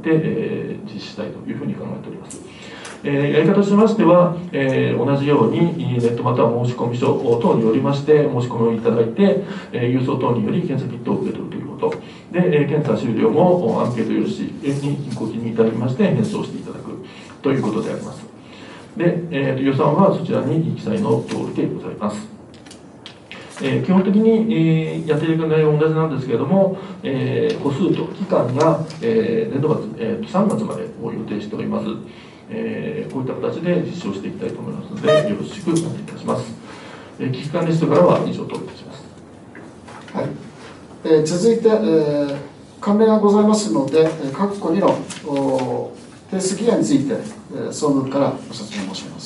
Speaker 4: 実施したいというふうに考えております。やり方としましては、同じようにネットまたは申込書等によりまして申し込みをいただいて、郵送等により検査キットを受け取るということで、検査終了もアンケート用紙にご記入いただきまして返送していただくということであります。で、予算はそちらに記載の通りでございます。基本的に、やっていく内容は同じなんですけれども、個数と期間が、年度末、3月までを予定しております。こういった形で実施をしていきたいと思いますので、よろしくお願いいたします。危機管理室からは以上といたします。
Speaker 2: はい。続いて、関連がございますので、各個2の提出期限について、総務部からご説明申し上げます。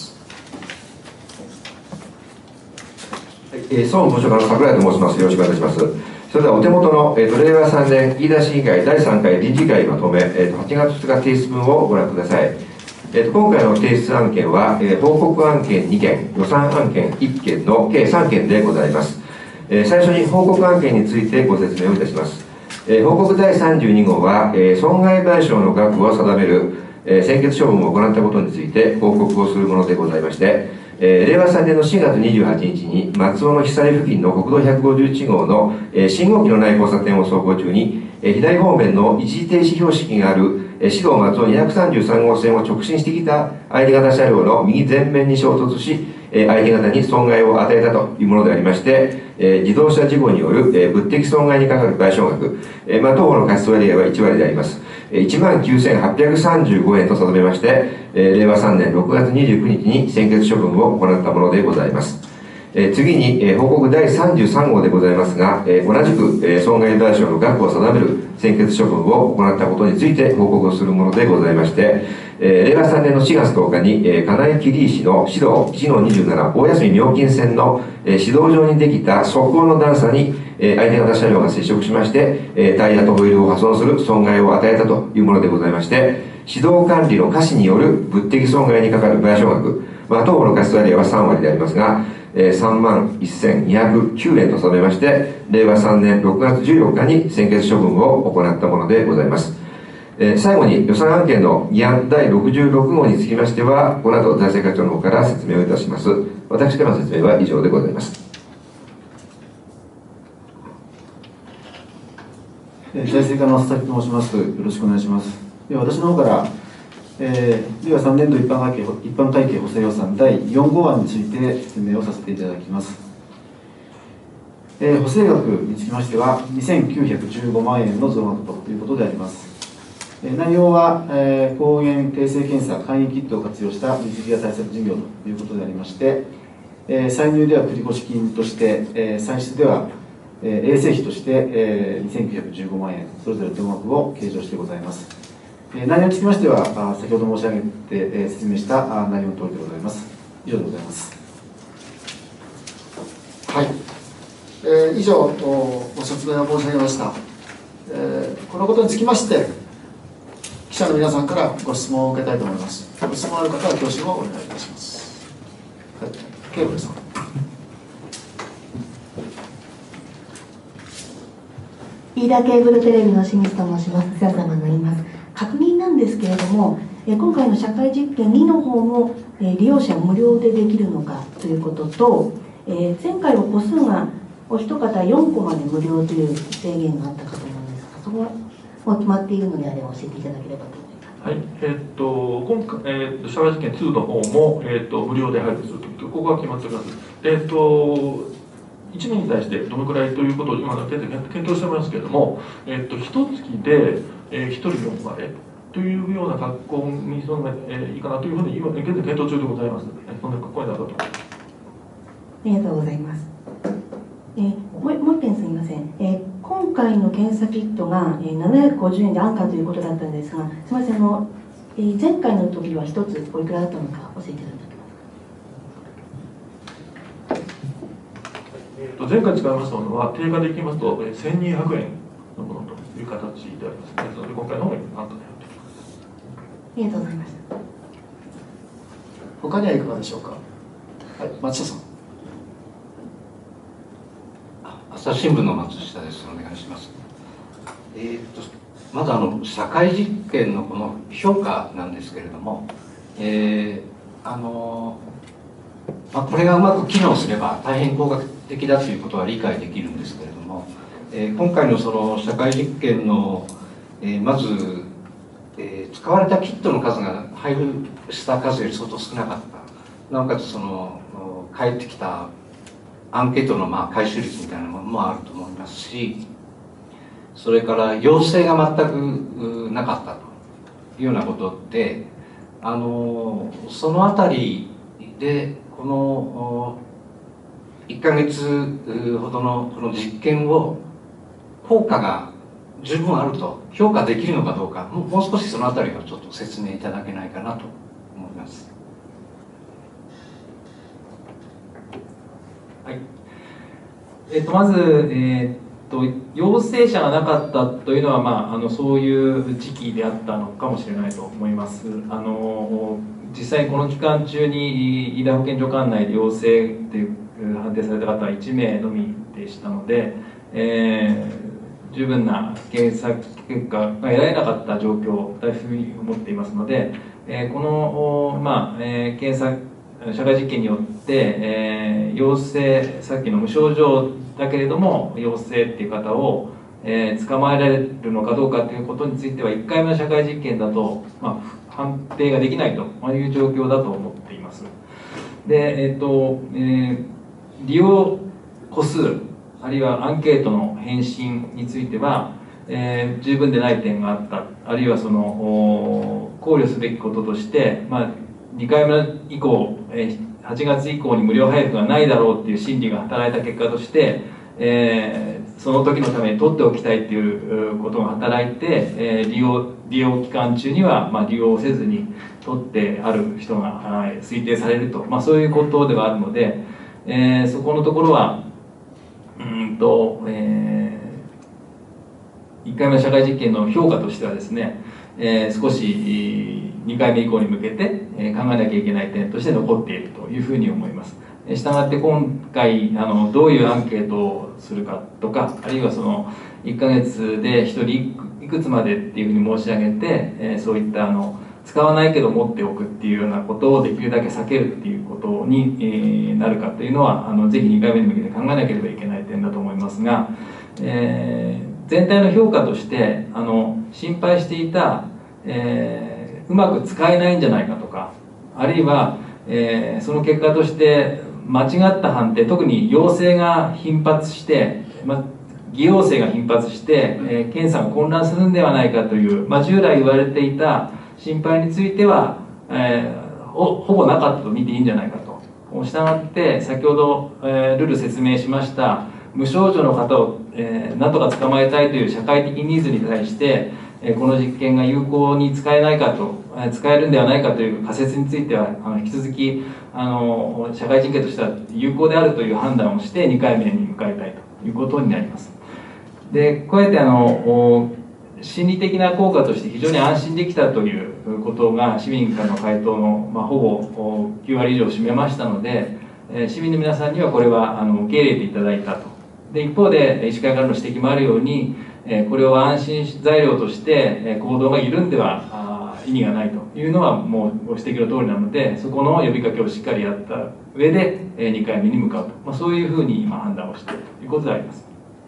Speaker 6: 総務部長官の櫻井と申します。よろしくお願いします。それではお手元の、令和3年飯田市議会第3回臨時会まとめ、8月2日提出分をご覧ください。今回の提出案件は、報告案件2件、予算案件1件の計3件でございます。最初に報告案件についてご説明をいたします。報告第32号は、損害賠償の額を定める、専決処分を行ったことについて報告をするものでございまして、令和3年の4月28日に松尾の被災付近の国道151号の信号機のない交差点を走行中に、左方面の一時停止標識がある市道松尾233号線を直進してきた相手方車両の右前面に衝突し、相手方に損害を与えたというものでありまして、自動車事故による物的損害にかかる賠償額、当方の過失割合は1割であります。19,835円と定めまして、令和3年6月29日に専決処分を行ったものでございます。次に、報告第33号でございますが、同じく、損害賠償の額を定める専決処分を行ったことについて報告をするものでございまして、令和3年の4月10日に、金井桐石の市道 1-27 大休妙金線の、市道上にできた側溝の段差に、相手方車両が接触しまして、タイヤとホイールを破損する損害を与えたというものでございまして、市道管理の過失による物的損害にかかる賠償額、当方の過失割合は3割でありますが、31,209円と定めまして、令和3年6月14日に専決処分を行ったものでございます。最後に予算案件の議案第66号につきましては、この後財政課長の方から説明をいたします。私からの説明は以上でございます。
Speaker 7: 財政課の佐々木と申します。よろしくお願いします。では私の方から、令和3年度一般会計補正予算第4号案について説明をさせていただきます。補正額につきましては、2915万円の増額ということであります。内容は、抗原定性検査、簡易キットを活用した水際対策事業ということでありまして、歳入では繰越金として、歳出では衛生費として、2915万円、それぞれ増額を計上してございます。内容につきましては、先ほど申し上げて、説明した内容の通りでございます。以上でございます。
Speaker 2: はい。以上ご説明を申し上げました。このことにつきまして、記者の皆さんからご質問を受けたいと思います。ご質問ある方は挙手をお願いいたします。はい、慶吾さん。
Speaker 8: 飯田ケーブルテレビの清水と申します。お世話様になります。確認なんですけれども、今回の社会実験2の方も、利用者無料でできるのかということと、前回は個数がお一方4個まで無料という制限があったかと思うんですが、そこはもう決まっているのであれば教えていただければと思います。
Speaker 4: はい、今回、社会実験2の方も、無料で配布するという、ここが決まっております。1年に対してどのくらいということを今、検討しておりますけれども、1月で、1人4割というような格好にするのが、いいかなというふうに、今、現在検討中でございます。そんな格好になるかと思います。
Speaker 8: ありがとうございます。もう一点すみません。今回の検査キットが750円で安価ということだったんですが、すみません、前回の時は一つおいくらだったのか教えていただけますか。
Speaker 4: 前回使いましたものは、定価でいきますと、1200円のものという形でありますですので、今回の方が安価であって
Speaker 8: ありがとうございました。
Speaker 2: 他にはいかがでしょうか。はい、町田さん。
Speaker 9: 朝日新聞の松下です。お願いします。まず社会実験のこの評価なんですけれども、これがうまく機能すれば大変効果的だということは理解できるんですけれども、今回のその社会実験の、まず、使われたキットの数が配布した数より相当少なかった。なおかつ返ってきたアンケートの回収率みたいなものもあると思いますし、それから要請が全くなかったというようなことで、そのあたりでこの1ヶ月ほどのこの実験を効果が十分あると評価できるのかどうか、もう少しそのあたりをちょっと説明いただけないかなと思います。
Speaker 3: はい、まず、陽性者がなかったというのは、そういう時期であったのかもしれないと思います。実際この期間中に飯田保健所管内で陽性という判定された方は1名のみでしたので、十分な検査結果が得られなかった状況というふうに思っていますので、この、検査社会実験によって、陽性、さっきの無症状だけれども陽性っていう方を、捕まえられるのかどうかということについては1回目の社会実験だと、判定ができないという状況だと思っています。で、利用個数あるいはアンケートの返信については、十分でない点があった、あるいはその考慮すべきこととして、2回目以降、8月以降に無料配布がないだろうっていう心理が働いた結果として、その時のために取っておきたいということが働いて、利用期間中には利用せずに取ってある人が推定されると、そういうことではあるので、そこのところは1回目の社会実験の評価としてはですね、少し2回目以降に向けて考えなきゃいけない点として残っているというふうに思います。したがって今回どういうアンケートをするかとか、あるいはその1ヶ月で1人いくつまでっていうふうに申し上げて、そういった使わないけど持っておくっていうようなことをできるだけ避けるっていうことになるかというのはぜひ2回目に向けて考えなければいけない点だと思いますが、全体の評価として心配していた、うまく使えないんじゃないかとか、あるいは、その結果として間違った判定、特に陽性が頻発して、偽陽性が頻発して、検査が混乱するんではないかという、従来言われていた心配については、ほぼなかったと見ていいんじゃないかと。したがって先ほど、ルール説明しました無症状の方を、なんとか捕まえたいという社会的ニーズに対して、この実験が有効に使えないかと、使えるんではないかという仮説については引き続き社会実験としては有効であるという判断をして2回目に向かいたいということになります。でこうやって心理的な効果として非常に安心できたということが市民からの回答の、ほぼ9割以上を占めましたので、市民の皆さんにはこれは受け入れていただいたとで一方で医師会からの指摘もあるように、これを安心材料として行動が緩んでは意味がないというのはもうご指摘の通りなので、そこの呼びかけをしっかりやった上で2回目に向かうと、そういうふうに今判断をしているということであります。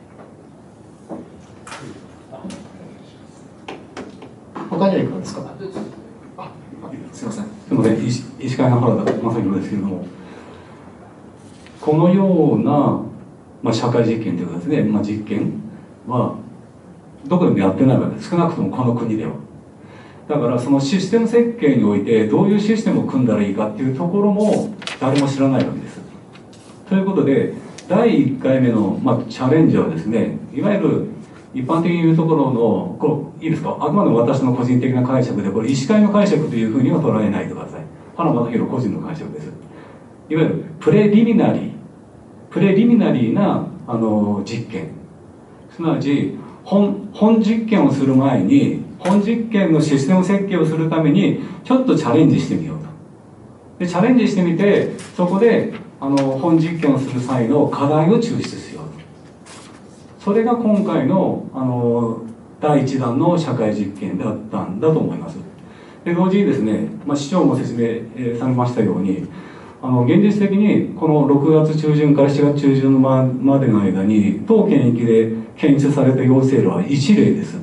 Speaker 2: 他にはいかがですか。すみません。
Speaker 5: すみません、医師会の原田正宏ですけれども、このような、社会実験というかですね、実験はどこでもやってないわけです。少なくともこの国では。だからそのシステム設計においてどういうシステムを組んだらいいかっていうところも誰も知らないわけです。ということで第1回目の、チャレンジはですね、いわゆる一般的に言うところの、いいですか、あくまでも私の個人的な解釈で、これ医師会の解釈というふうには捉えないでください。原正宏個人の解釈です。いわゆるプレリミナリーな実験、すなわち本実験をする前に本実験のシステム設計をするためにちょっとチャレンジしてみようと。でチャレンジしてみて、そこで本実験をする際の課題を抽出しようと。それが今回の第1弾の社会実験だったんだと思います。で同時にですね、市長も説明されましたように、現実的にこの6月中旬から7月中旬までの間に当県域で検出された陽性例は1例です。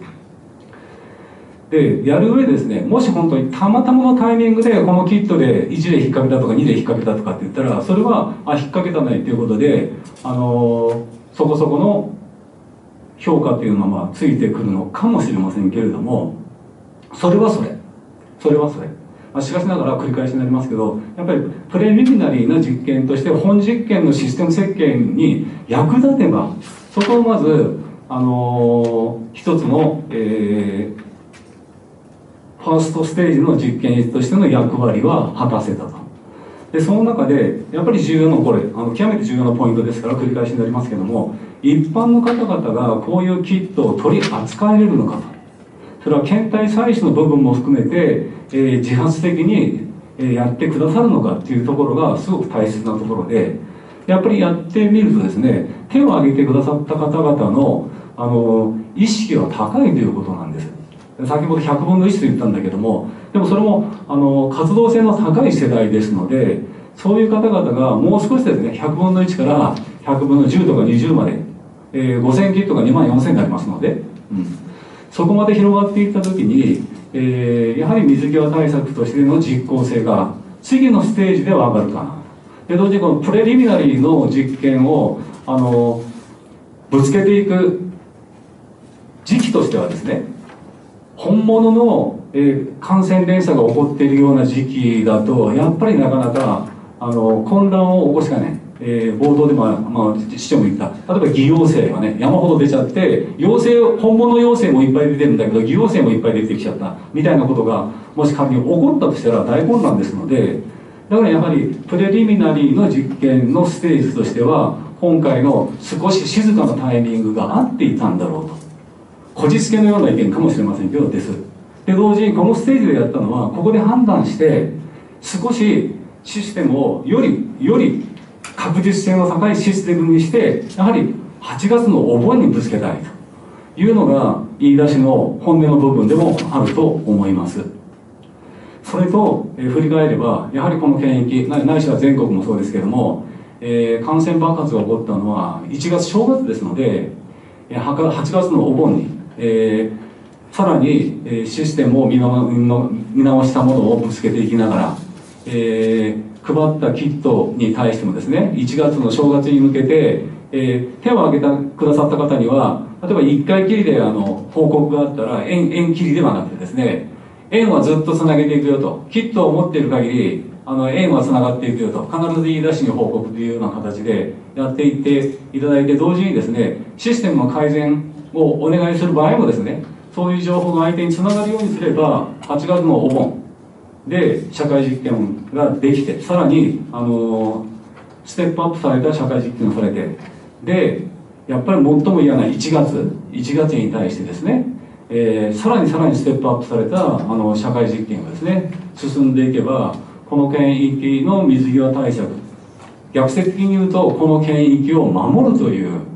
Speaker 5: でやる上でですね、もし本当にたまたまのタイミングでこのキットで1例引っ掛けたとか2例引っ掛けたとかって言ったら、それは引っ掛けたねということでそこそこの評価というのはついてくるのかもしれませんけれども、それはそれ。しかしながら繰り返しになりますけど、やっぱりプレリミナリーな実験として本実験のシステム設計に役立てば、そこをまず一つの、ファーストステージの実験としての役割は果たせたと。でその中でやっぱり重要な、これ極めて重要なポイントですから繰り返しになりますけども、一般の方々がこういうキットを取り扱えれるのかと。それは検体採取の部分も含めて、自発的にやってくださるのかっていうところがすごく大切なところで、やっぱりやってみるとですね、手を挙げてくださった方々の意識は高いということなんです。先ほど100分の1と言ったんだけども、でもそれも活動性の高い世代ですので、そういう方々がもう少しですね、100分の1から100分の10とか20まで、5000キットが2万4000になりますので、そこまで広がっていった時に、やはり水際対策としての実効性が次のステージでは上がるかな。で同時にこのプレリミナリーの実験をぶつけていく時期としてはですね、本物の、感染連鎖が起こっているような時期だとやっぱりなかなか混乱を起こしかね、冒頭でも、市長も言った、例えば偽陽性がね山ほど出ちゃって、本物陽性もいっぱい出てるんだけど偽陽性もいっぱい出てきちゃったみたいなことがもし仮に起こったとしたら大混乱ですので、だからやはりプレリミナリーの実験のステージとしては今回の少し静かなタイミングが合っていたんだろうと、こじつけのような意見かもしれませんけどです。で同時にこのステージでやったのは、ここで判断して少しシステムをより確実性の高いシステムにして、やはり8月のお盆にぶつけたいというのが言い出しの本音の部分でもあると思います。それと、振り返ればやはりこの県域ないしは全国もそうですけれども、感染爆発が起こったのは1月正月ですので、8月のお盆に、さらにシステムを見直したものをぶつけていきながら、配ったキットに対してもですね、1月の正月に向けて、手を挙げてくださった方には、例えば1回きりで報告があったら縁切りではなくてですね、縁はずっとつなげていくよと、キットを持っている限り縁はつながっていくよと、必ず言い出しに報告というような形でやっていっていただいて、同時にですね、システムの改善をお願いする場合もですね、そういう情報が相手につながるようにすれば、8月のお盆で社会実験ができて、さらにステップアップされた社会実験をされて、でやっぱり最も嫌な1月に対してですね、さらにステップアップされた社会実験がですね進んでいけば、この県域の水際対策、逆説的に言うとこの県域を守るという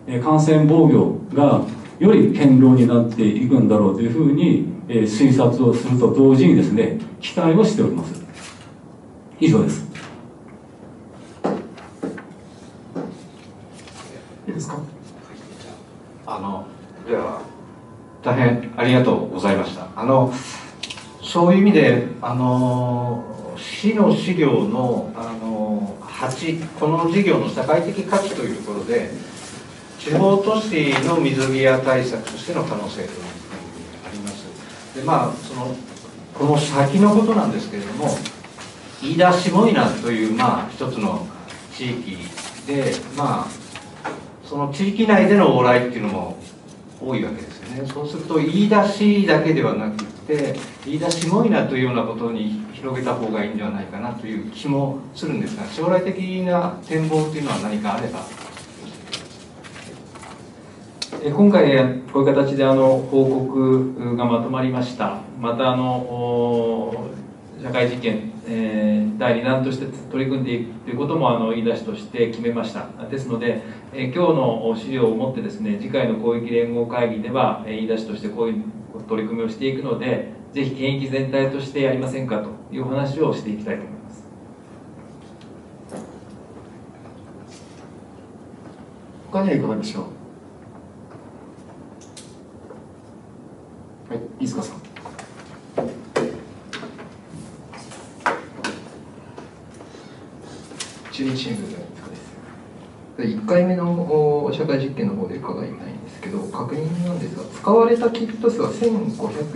Speaker 5: 感染防御がより堅牢になっていくんだろうというふうに推察をすると同時にですね、期待をしております。以上です。
Speaker 2: いいですか。
Speaker 9: では大変ありがとうございました。そういう意味で市の資料の8、この事業の社会的価値というところで、地方都市の水際対策としての可能性というのがあります。でこの先のことなんですけれども、飯田下伊那という一つの地域で、その地域内での往来っていうのも多いわけですよね。そうすると飯田市だけではなくて、飯田下伊那というようなことに広げた方がいいんではないかなという気もするんですが、将来的な展望というのは何かあれば。
Speaker 3: 今回こういう形で報告がまとまりました。また社会実験、第2弾として取り組んでいくということも言い出しとして決めました。ですので、今日の資料をもってですね、次回の広域連合会議では言い出しとしてこういう取り組みをしていくので、ぜひ県域全体としてやりませんかという話をしていきたいと思います。
Speaker 2: 他にはいかがでしょう。はい、飯塚さん。
Speaker 10: 中日新聞の飯塚です。1回目の社会実験の方で伺いたいんですけど、確認なんですが、使われたキット数は1514ということになるん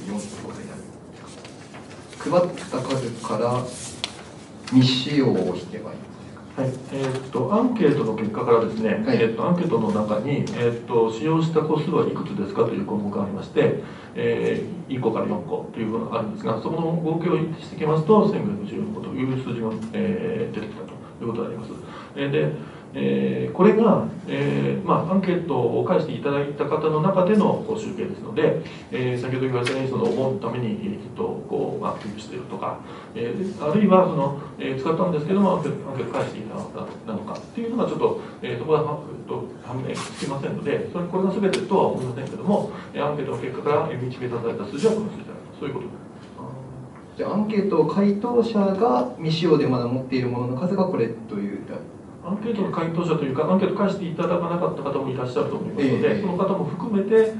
Speaker 10: ですか。配った数から未使用を引けばいいんですか。
Speaker 4: はい、アンケートの結果からですね、
Speaker 10: はい、
Speaker 4: アンケートの中に、使用した個数はいくつですかという項目がありまして、1個から4個というのがあるんですが、そこの合計をしてきますと、1514個という数字が、出てきたということであります。これが、アンケートを返していただいた方の中での集計ですので、先ほど言われたようにそのお盆のためにきっと寄付しているとか、あるいは使ったんですけどもアンケート返していただかったのかっていうのがちょっと、そこは判明つきませんので、これが全てとは思いませんけども、アンケートの結果から導き出された数字はこの数字であると、そういうことです。
Speaker 10: じゃあアンケート回答者が未使用でまだ持っているものの数がこれという。
Speaker 4: アンケートの回答者というか、アンケート返していただかなかった方もいらっしゃると思いますので、その方も含めて、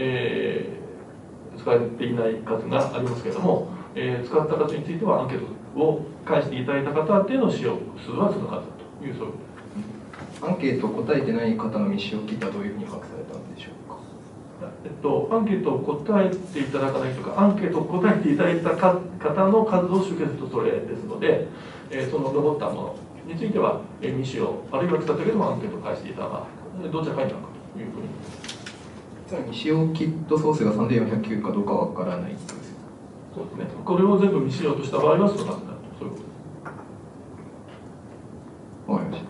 Speaker 4: 使われていない数がありますけれども、使った数についてはアンケートを返していただいた方での使用数はその数だという、そういうことです。
Speaker 10: アンケートを答えてない方の未使用キットはどういうふうに把握されたんでしょうか。
Speaker 4: アンケートを答えていただかないとか、アンケートを答えていただいた方の数を集計するとそれですので、その残ったものについては未使用、あるいは使ったけどもアンケートを返していたら、どちらかになるかというふうに。
Speaker 10: つまり未使用キット総数が3409かどうかわからないとです。
Speaker 4: そうですね。これを全部未使用とした場合はその数になると、そういうことです。
Speaker 10: わかりました。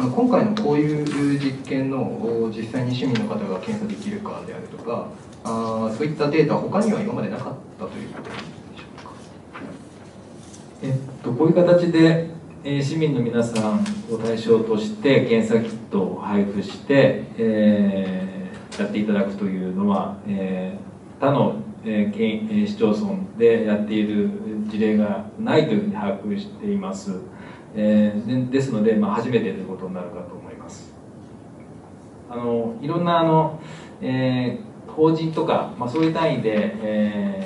Speaker 10: 今回のこういう実験の実際に市民の方が検査できるかであるとか、そういったデータは他には今までなかったということです。
Speaker 3: こういう形で、市民の皆さんを対象として検査キットを配布して、やっていただくというのは、他の、市町村でやっている事例がないというふうに把握しています。ですので、初めてということになるかと思います。いろんな法人とか、そういう単位で、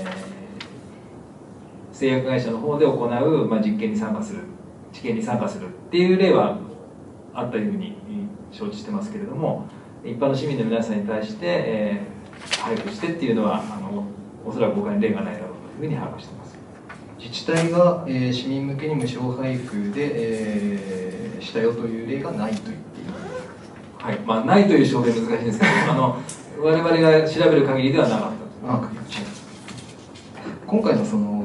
Speaker 3: 製薬会社の方で行う、実験に参加する、治験に参加するっていう例はあったように承知してますけれども、一般の市民の皆さんに対して、配布してっていうのはおそらく他に例がないだろうというふうに把握しています。
Speaker 10: 自治体が、市民向けに無償配布で、したよという例がないと言っていいですか。
Speaker 3: はい、ないという証明難しいんですけど我々が調べる限りではなかったと。
Speaker 10: 今回のその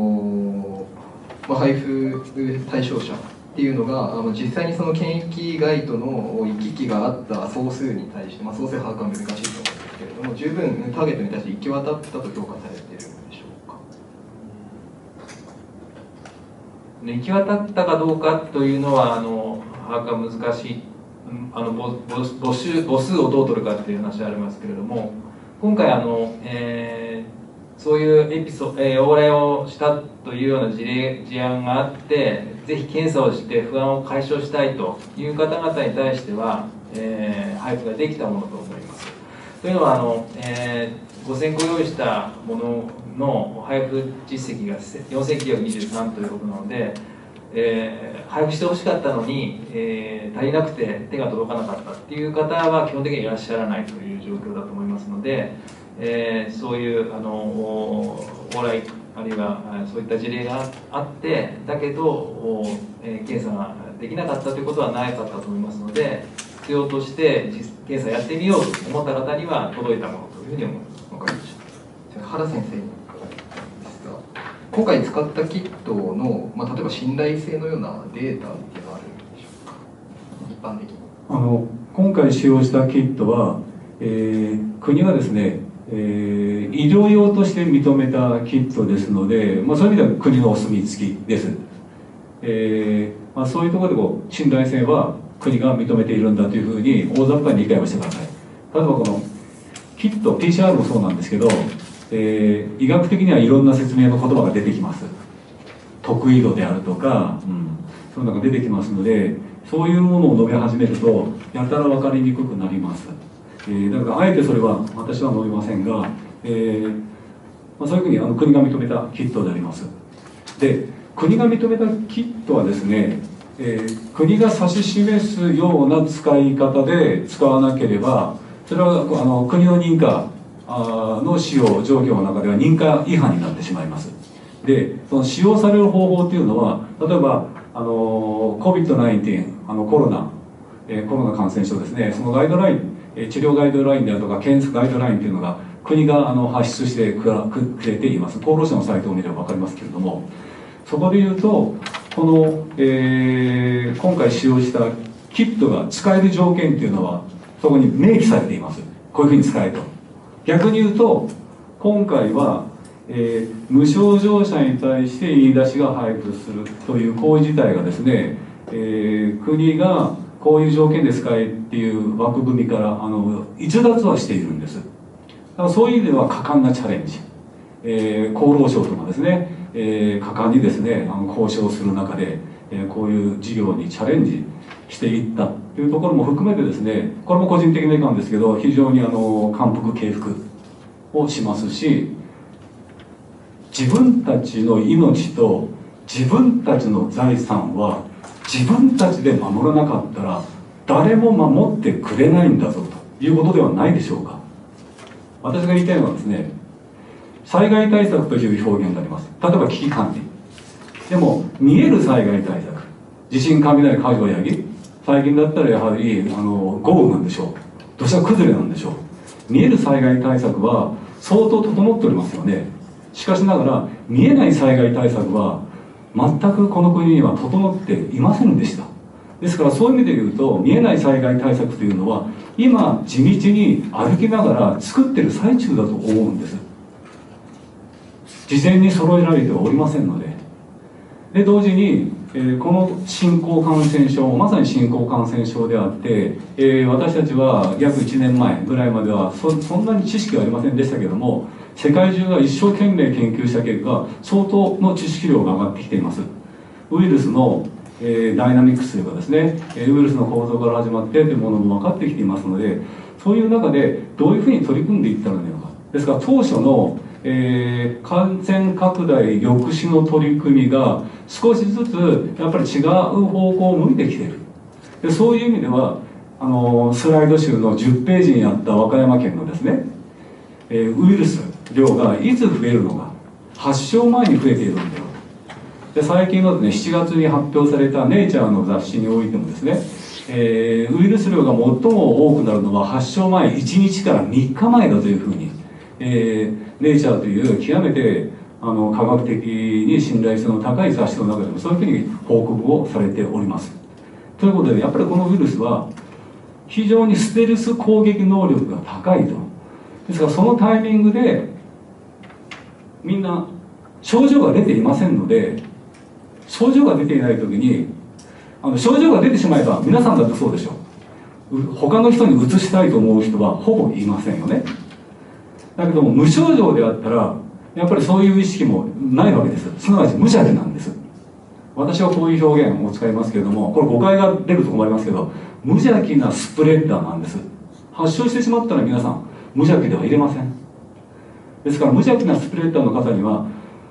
Speaker 10: 配布対象者っていうのが実際にその検疫外との行き来があった総数に対して、総数把握は難しいと思うんですけれども、十分ターゲットに対して行き渡ったと評価されているんでしょうか。
Speaker 3: 行き渡ったかどうかというのは把握が難しい、母数をどう取るかっていう話はありますけれども、今回そういう往来をしたというような事案があって、ぜひ検査をして不安を解消したいという方々に対しては、配布ができたものと思います。というのは5000個用意したものの配布実績が4923ということなので、配布してほしかったのに、足りなくて手が届かなかったっていう方は基本的にいらっしゃらないという状況だと思いますので、そういう往来あるいはそういった事例があってだけど、検査ができなかったということはなかったと思いますので、必要として検査やってみようと思った方には届いたものというふうに思います。
Speaker 10: わかりました。じゃあ原先生にですが、今回使ったキットの、例えば信頼性のようなデータっていうのはあるんでしょうか、一般的に。
Speaker 5: 今回使用したキットは、国がですね、医療用として認めたキットですので、そういう意味では国のお墨付きです。そういうところで信頼性は国が認めているんだというふうに大雑把に理解をしてください。例えばこのキット PCR もそうなんですけど、医学的にはいろんな説明の言葉が出てきます。得意度であるとか、そういうのが出てきますので、そういうものを述べ始めるとやたら分かりにくくなります。だからあえてそれは私は述べませんが、そういうふうに国が認めたキットであります。で、国が認めたキットはですね、国が指し示すような使い方で使わなければ、それは国の認可の使用状況の中では認可違反になってしまいます。で、その使用される方法っていうのは、例えばCOVID-19 コロナ感染症ですね、そのガイドライン、治療ガイドラインであるとか検査ガイドラインというのが国が発出してくれています。厚労省のサイトを見れば分かりますけれども、そこでいうとこの、今回使用したキットが使える条件というのはそこに明記されています。こういうふうに使えと。逆に言うと今回は、無症状者に対して言い出しが配布するという行為自体がですね、国がこういう条件で使えっていう枠組みから逸脱はしているんです。だからそういう意味では果敢なチャレンジ、厚労省とかですね、果敢にですね交渉する中で、こういう事業にチャレンジしていったというところも含めてですね、これも個人的な意見なんですけど、非常に感服敬服をしますし、自分たちの命と自分たちの財産は自分たちで守らなかったら誰も守ってくれないんだぞということではないでしょうか。私が言いたいのはですね、災害対策という表現があります。例えば危機管理。でも見える災害対策、地震、雷、火事、山、最近だったらやはり豪雨なんでしょう、土砂崩れなんでしょう。見える災害対策は相当整っておりますよね。しかしながら見えない災害対策は全くこの国には整っていませんでした。ですからそういう意味で言うと、見えない災害対策というのは今地道に歩きながら作ってる最中だと思うんです。事前に揃えられてはおりませんので。で同時に、この新興感染症、まさに新興感染症であって、私たちは約1年前ぐらいまではそんなに知識はありませんでしたけども、世界中が一生懸命研究した結果、相当の知識量が上がってきています。ウイルスの、ダイナミックスというかですね、ウイルスの構造から始まってというものも分かってきていますので、そういう中でどういうふうに取り組んでいったらいいのか。ですから当初の、感染拡大抑止の取り組みが少しずつやっぱり違う方向を向いてきている。でそういう意味ではスライド集の10ページにあった和歌山県のですね、ウイルス量がいつ増えるのか、発症前に増えているんだよ。で最近の、7月に発表されたネイチャーの雑誌においてもですね、ウイルス量が最も多くなるのは発症前1日から3日前だというふうに、ネイチャーという極めて科学的に信頼性の高い雑誌の中でもそういうふうに報告をされております。ということでやっぱりこのウイルスは非常にステルス攻撃能力が高いと。ですからそのタイミングでみんな症状が出ていませんので、 症状が出ていない時に症状が出てしまえば皆さんだってそうでしょう。他の人にうつしたいと思う人はほぼいませんよね。だけども無症状であったらやっぱりそういう意識もないわけです。すなわち無邪気なんです。私はこういう表現を使いますけれども、これ誤解が出ると困りますけど、無邪気なスプレッダーなんです。発症してしまったら皆さん無邪気では入れません。ですから無邪気なスプレッダーの方には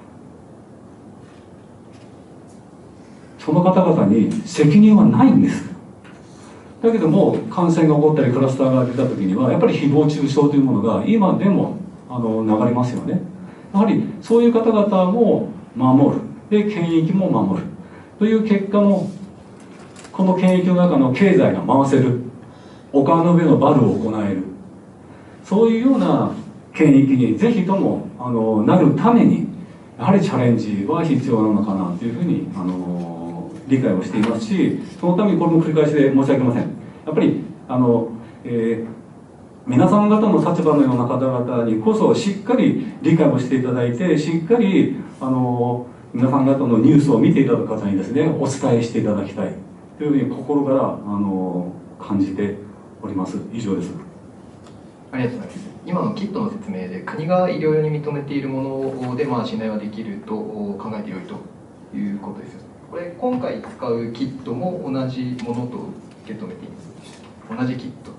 Speaker 5: その方々に責任はないんです。だけども感染が起こったりクラスターが出た時にはやっぱり誹謗中傷というものが今でも流れますよね。やはりそういう方々も守る、で権益も守るという結果も、この権益の中の経済が回せる、丘の上のバルを行える、そういうような権益にぜひともなるためにやはりチャレンジは必要なのかなというふうに理解をしていますし、そのためにこれも繰り返しで申し訳ません。やっぱり皆さん方の立場のような方々にこそしっかり理解をしていただいて、しっかり皆さん方のニュースを見ていただく方にですねお伝えしていただきたいというふうに心から感じております。以上です。
Speaker 10: ありがとうございます。今のキットの説明で国が医療用に認めているもので信頼はできると考えてよいということですよ。これ今回使うキットも同じものと受け止めています。同じキット。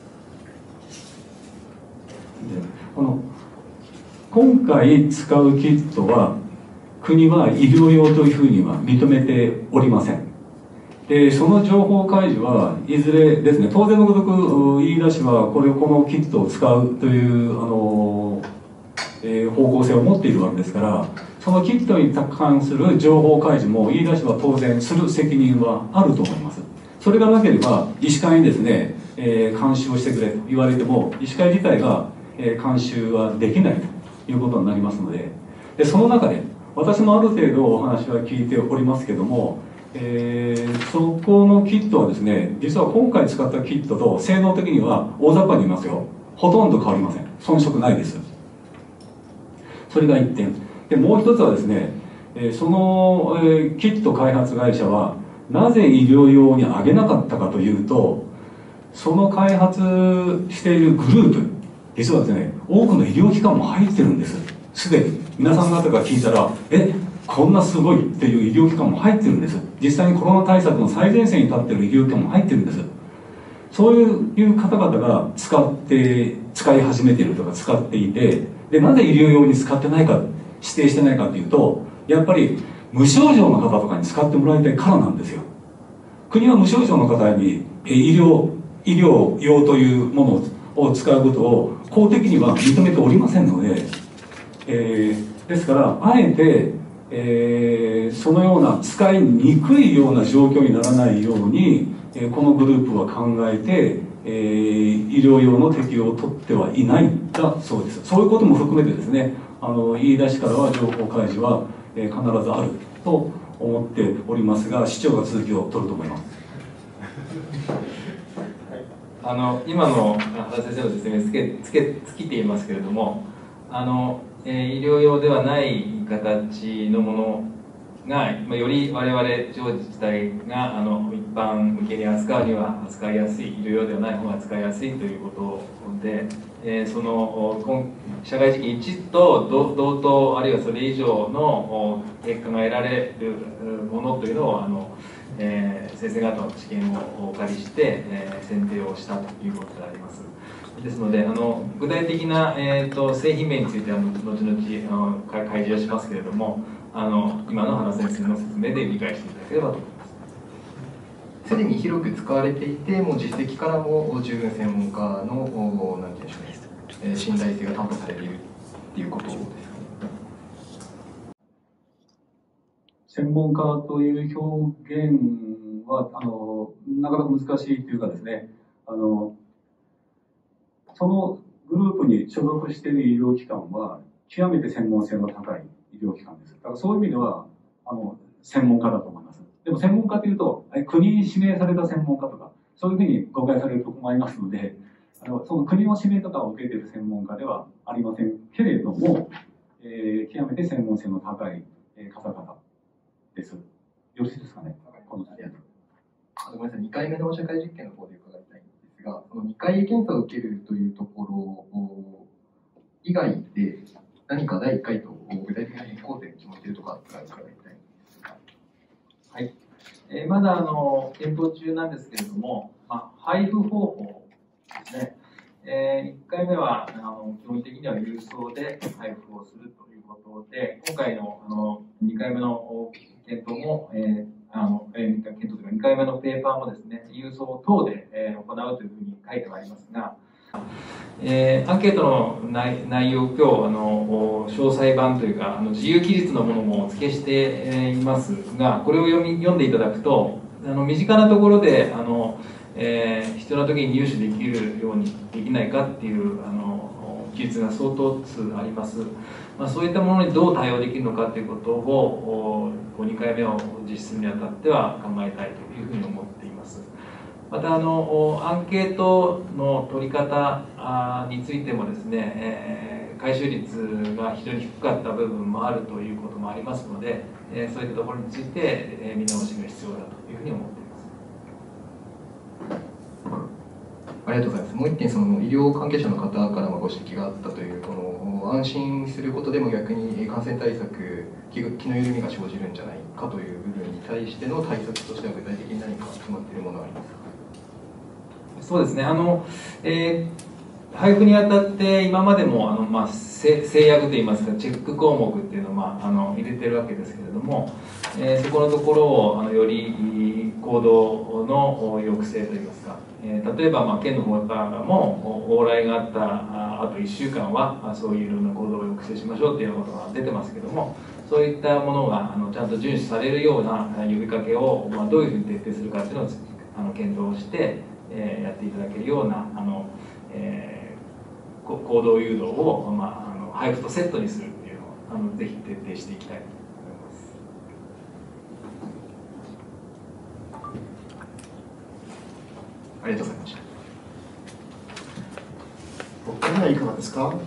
Speaker 5: 今回使うキットは国は医療用というふうには認めておりません。でその情報開示はいずれですね、当然のごとく飯田市はこのキットを使うという方向性を持っているわけですから、そのキットに関する情報開示も飯田市は当然する責任はあると思います。それがなければ医師会にですね、監修をしてくれと言われても医師会自体が監修はできないということになりますので、その中で私もある程度お話は聞いておりますけども、そこのキットはですね、実は今回使ったキットと性能的には大雑把に言いますよ、ほとんど変わりません。遜色ないです。それが1点で、もう一つはですね、そのキット開発会社はなぜ医療用に上げなかったかというと、その開発しているグループ、実はですね、多くの医療機関も入ってるんです。すでに皆さん方が聞いたらこんなすごいっていう医療機関も入ってるんです。実際にコロナ対策の最前線に立っている医療機関も入ってるんです。そういう方々が使い始めているとか使っていて、でなぜ医療用に使ってないか、指定してないかというと、やっぱり無症状の方とかに使ってもらいたいからなんですよ。国は無症状の方に医療用というものを使うことを公的には認めておりませんので、ですからあえて、そのような使いにくいような状況にならないように、このグループは考えて、医療用の適用を取ってはいないんだそうです。そういうことも含めてですね、飯田市からは情報開示は、必ずあると思っておりますが、市長が続きを取ると思います。
Speaker 3: 今の原先生の説明尽きていますけれども、医療用ではない形のものが、より我々地方自治体が一般向けに扱うには扱いやすい、医療用ではない方が扱いやすいということで、その社会実験1と同等あるいはそれ以上の結果が得られるものというのを先生方の知見をお借りして、選定をしたということであります。ですので具体的な、製品名については後々開示をしますけれども、今の原先生の説明で理解していただければと思います。
Speaker 10: すでに広く使われていて、もう実績からも十分専門家のなんていうんでしょうね、信頼性が担保されているっていうことですかね。
Speaker 5: 専門家という表現はなかなか難しいというかですね、そのグループに所属している医療機関は極めて専門性の高い医療機関です。だからそういう意味では専門家だと思います。でも専門家というと国に指名された専門家とかそういうふうに誤解されるところもありますので、その国の指名とかを受けている専門家ではありませんけれども、極めて専門性の高い方々です。
Speaker 4: よろしいですかね。この
Speaker 10: ごめんなさい、2回目の社会実験の方で伺いたいんですが、その2回検査を受けるというところ以外で、何か第1回と具体的な変更点を決まっているとか伺いたいんですが。
Speaker 3: はい。まだ検討中なんですけれども、配布方法ですね。1回目は基本的には郵送で配布をするということで、今回の2回目の検討も、2回目のペーパーもですね、郵送等で行うというふうに書いてありますが、アンケートの内容、今日詳細版というか自由記述のものもお付けしていますが、これを読んでいただくと、身近なところで必要な時に入手できるようにできないかっていう記述が相当数あります。そういったものにどう対応できるのかということを2回目を実施するにあたっては考えたいというふうに思っています。またアンケートの取り方についてもですね、回収率が非常に低かった部分もあるということもありますので、そういったところについて見直しが必要だというふうに思っています。
Speaker 10: ありがとうございます。もう一点、その医療関係者の方からご指摘があったという、この安心することでも逆に感染対策、気の緩みが生じるんじゃないかという部分に対しての対策としては具体的に何か決まっているものはありますか。
Speaker 3: そうですね、配布にあたって今までも制約といいますかチェック項目っていうのを入れてるわけですけれども、そこのところをより行動の抑制といいますか、例えば県の方からも往来があったあと1週間はそういういろんな行動を抑制しましょうというようなことが出てますけども、そういったものがちゃんと遵守されるような呼びかけをどういうふうに徹底するかというのを検討してやっていただけるような行動誘導を配布とセットにするっていうのをぜひ徹底していきたいと思います。
Speaker 10: ありがとうございました。
Speaker 2: 他にはいかがですか。はい、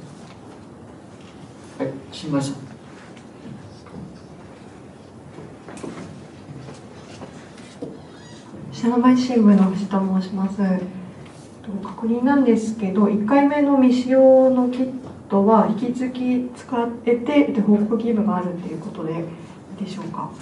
Speaker 2: 新米さん。
Speaker 11: 下町新聞の藤田と申します。確認なんですけど、1回目の未使用のキットは引き続き使えて報告義務があるということでしょうか。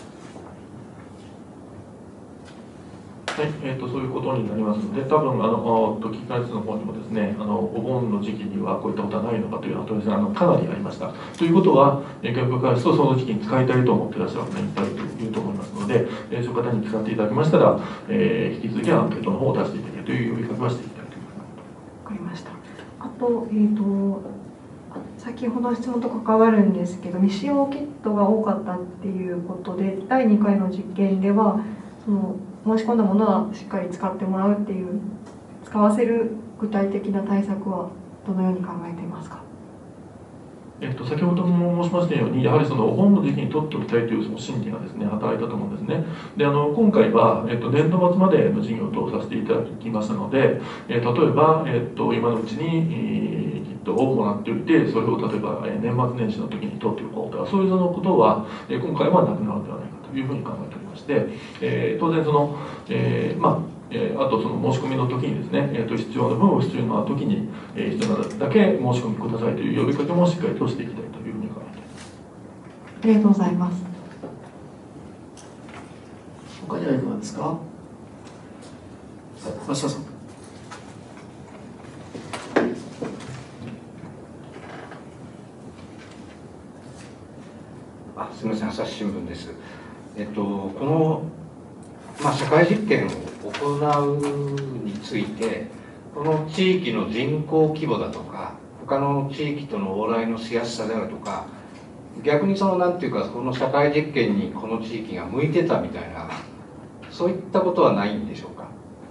Speaker 4: はい、そういうことになりますので、多分危機管理室の方にもですね、お盆の時期にはこういったことはないのかという問い合わせがかなりありました。ということは、逆に返すとその時期に使いたいと思っていらっしゃる方がいっぱいいると思いますので、そういう方に使っていただきましたら、引き続きアンケートの方を出していただけるという呼びかけはしていきたいというふうに思います。
Speaker 11: わかりました。あと、先ほど質問と関わるんですけど、未使用キットが多かったっていうことで、第2回の実験ではその申し込んだものはしっかり使ってもらうっていう、使わせる具体的な対策はどのように考えていますか。
Speaker 4: 先ほども申しましたように、やはりそのお盆の時期に取っておきたいというその心理がですね、働いたと思うんですね。で、今回は、年度末までの事業とさせていただきますので、例えば、今のうちに、キットをもらっておいて、それを例えば、年末年始の時に取っておこうとか、そういうことは、今回はなくなるのではないかというふうに考えておりまして、当然その、あとその申し込みの時にですね、必要な分を必要な時に、必要なだけ申し込みくださいという呼びかけもしっかりとしていきたいというふうに考えています。
Speaker 11: ありがとうございます。
Speaker 2: 他にはいかがですか。増田さん。
Speaker 9: すみません、朝日新聞です。この社会実験を行うについて、この地域の人口規模だとか、他の地域との往来のしやすさであるとか、逆になんていうか、この社会実験にこの地域が向いてたみたいな、そういったことはないんでしょうか。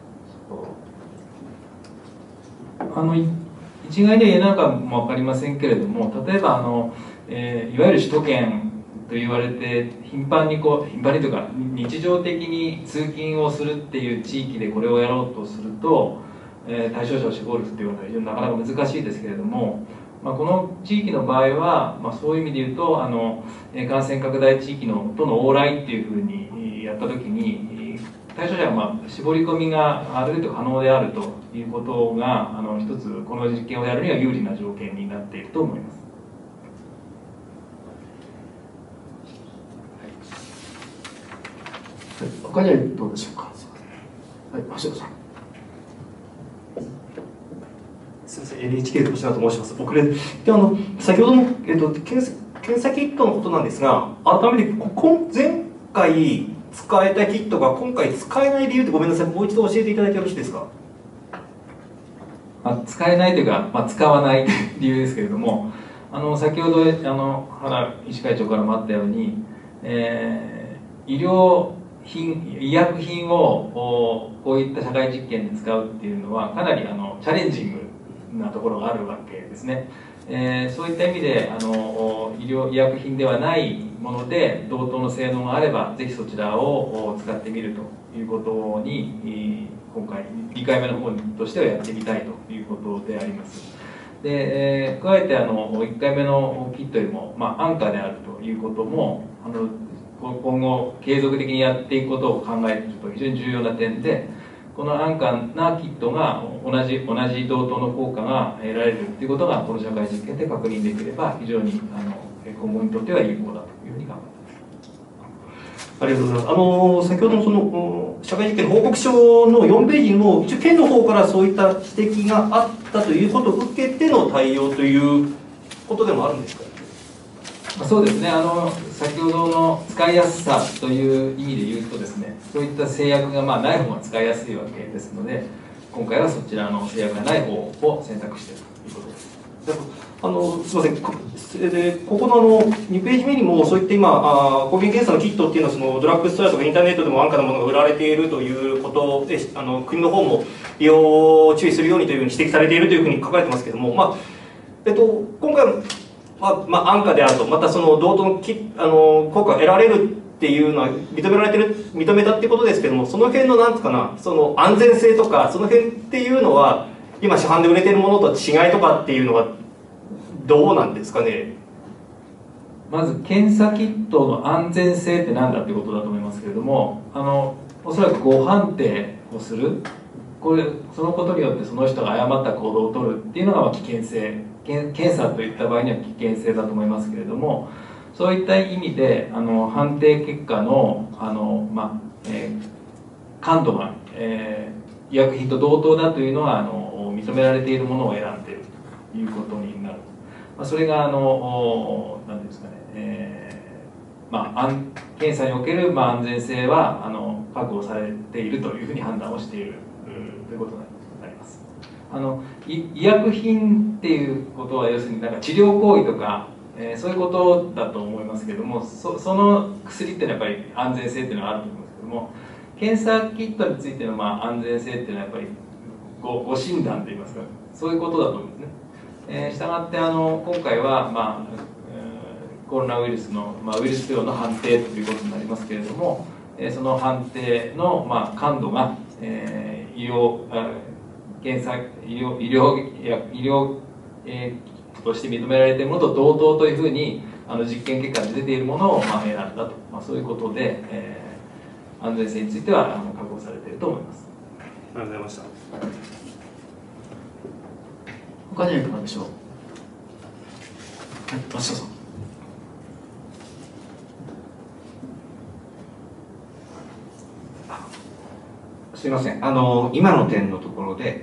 Speaker 3: 一概には言えないかも分かりませんけれども、例えばいわゆる首都圏と言われて頻繁にというか日常的に通勤をするっていう地域でこれをやろうとすると、対象者を絞るっていうのは非常になかなか難しいですけれども、この地域の場合は、そういう意味で言うと感染拡大地域との往来っていうふうにやっった時に対象者は絞り込みがある程度可能であるということが一つこの実験をやるには有利な条件になっていると思います。
Speaker 2: 他にはどうでしょうか。はい、橋田さん。
Speaker 12: すみません、NHK の星野と申します。遅れで先ほどの、検査キットのことなんですが、改めて前回使えたキットが今回使えない理由ってごめんなさい、もう一度教えていただいてよろしいですか。
Speaker 3: 使えないというか、使わない理由ですけれども、先ほど原医師会長からもあったように、医薬品をこういった社会実験で使うっていうのはかなりチャレンジングなところがあるわけですね。そういった意味で医薬品ではないもので同等の性能があればぜひそちらを使ってみるということに今回2回目の方としてはやってみたいということであります。で加えて1回目のキットよりも、安価であるということも今後継続的にやっていくことを考えると非常に重要な点で、この安価なキットが同じ同等の効果が得られるということがこの社会実験で確認できれば非常に今後にとっては有効だというふうに考えています。
Speaker 12: ありがとうございます。先ほどのその社会実験の報告書の4ページにも一応県の方からそういった指摘があったということを受けての対応ということでもあるんですか。
Speaker 3: そうですね、先ほどの使いやすさという意味で言うとですね、そういった制約がない方が使いやすいわけですので、今回はそちらの制約がない方を選択しているということです。
Speaker 12: すみません、でここの2ページ目にもそういった今抗原検査のキットっていうのはそのドラッグストアとかインターネットでも安価なものが売られているということで国の方も利用を注意するようにというふうに指摘されているというふうに書かれてますけれども、今回安価であると、またその同等の効果が得られるっていうのは認めたっていうことですけども、その辺のなんつうかな、その安全性とかその辺っていうのは今市販で売れているものと違いとかっていうのはどうなんですかね。
Speaker 3: まず検査キットの安全性って何だっていうことだと思いますけれども、おそらく誤判定をする、そのことによってその人が誤った行動を取るっていうのが危険性、検査といった場合には危険性だと思いますけれども、そういった意味で判定結果の感度が、医薬品と同等だというのは認められているものを選んでいるということになる。それが何ですかね、検査における安全性は確保されているというふうに判断をしているということになります。医薬品っていうことは要するに治療行為とか、そういうことだと思いますけれども、その薬っていうのはやっぱり安全性っていうのがあると思うんですけども、検査キットについての安全性っていうのはやっぱりご診断といいますか、そういうことだと思うんですね。したがって今回は、コロナウイルスの、ウイルス量の判定ということになりますけれども、その判定の、感度が、医療として認められているものと同等というふうに実験結果で出ているものを選んだと、そういうことで、安全性については確保されていると思います。
Speaker 12: ありがとうございました。
Speaker 2: 他にはいかがでしょう。はい、増田さん。
Speaker 9: すいません、今の点のところで、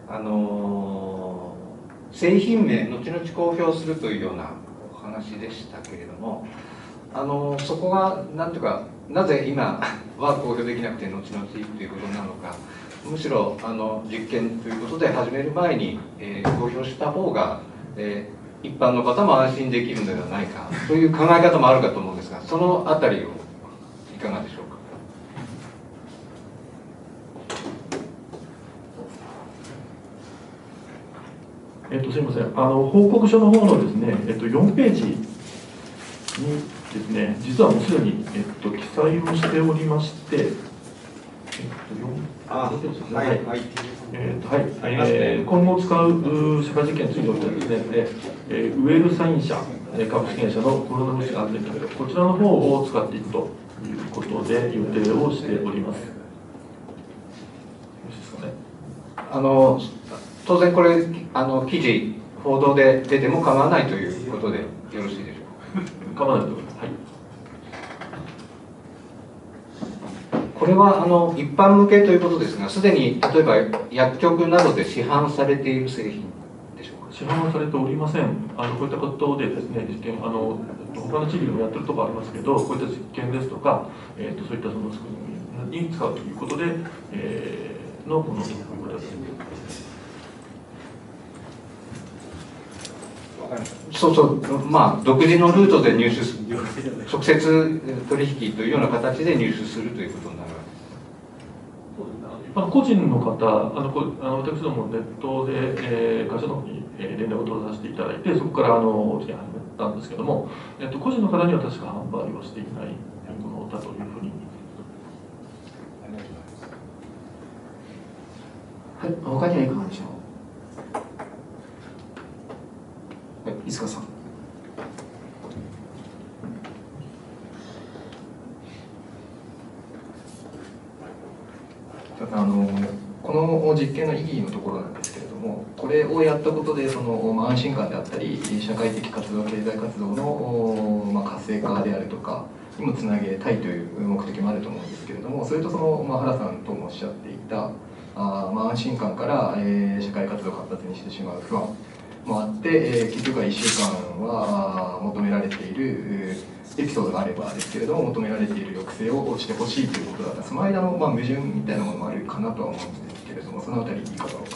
Speaker 9: 製品名後々公表するというようなお話でしたけれども、そこがなんていうか、なぜ今は公表できなくて後々ということなのか、むしろ実験ということで始める前に、公表した方が、一般の方も安心できるのではないかという考え方もあるかと思うんですが、そのあたりをいかがでしょうか。
Speaker 4: すみません、報告書の方のですね、4ページにですね、実はもうすでに、記載をしておりまして、今後使う社会実験についてはですね、ウェルサイン社株式会社のコロナウイルス安全キット、こちらの方を使っていくということで予定をしております。よろしいですかね。
Speaker 9: 当然これ記事報道で出ても構わないということでよろしいでしょうか。
Speaker 4: 構わないと思います。はい。
Speaker 9: これは一般向けということですが、すでに例えば薬局などで市販されている製品でしょうか。
Speaker 4: 市販はされておりません。こういったことでですね、実験他の地域でもやってるところありますけど、こういった実験ですとか、そういったその作りに使うということで、のものということです。
Speaker 9: そうそう、まあ独自のルートで入手する、直接取引というような形で入手するということになるわけです。
Speaker 4: 個人の方、私どもネットで、会社の方に連絡を取らさせていただいて、そこから事件を始めたんですけども、個人の方には確か販売をしていないものだというふうに。
Speaker 2: はい、他にはいかがでしょう。はい、飯塚さん。
Speaker 10: この実験の意義のところなんですけれども、これをやったことで安心感であったり社会的活動経済活動の活性化であるとかにもつなげたいという目的もあると思うんですけれども、それと原さんともおっしゃっていた安心感から社会活動を活発にしてしまう不安もあって、結局は1週間は求められているエピソードがあればですけれども求められている抑制をしてほしいということだった、その間の矛盾みたいなものもあるかなとは思うんですけれども、そのあたりいかがお考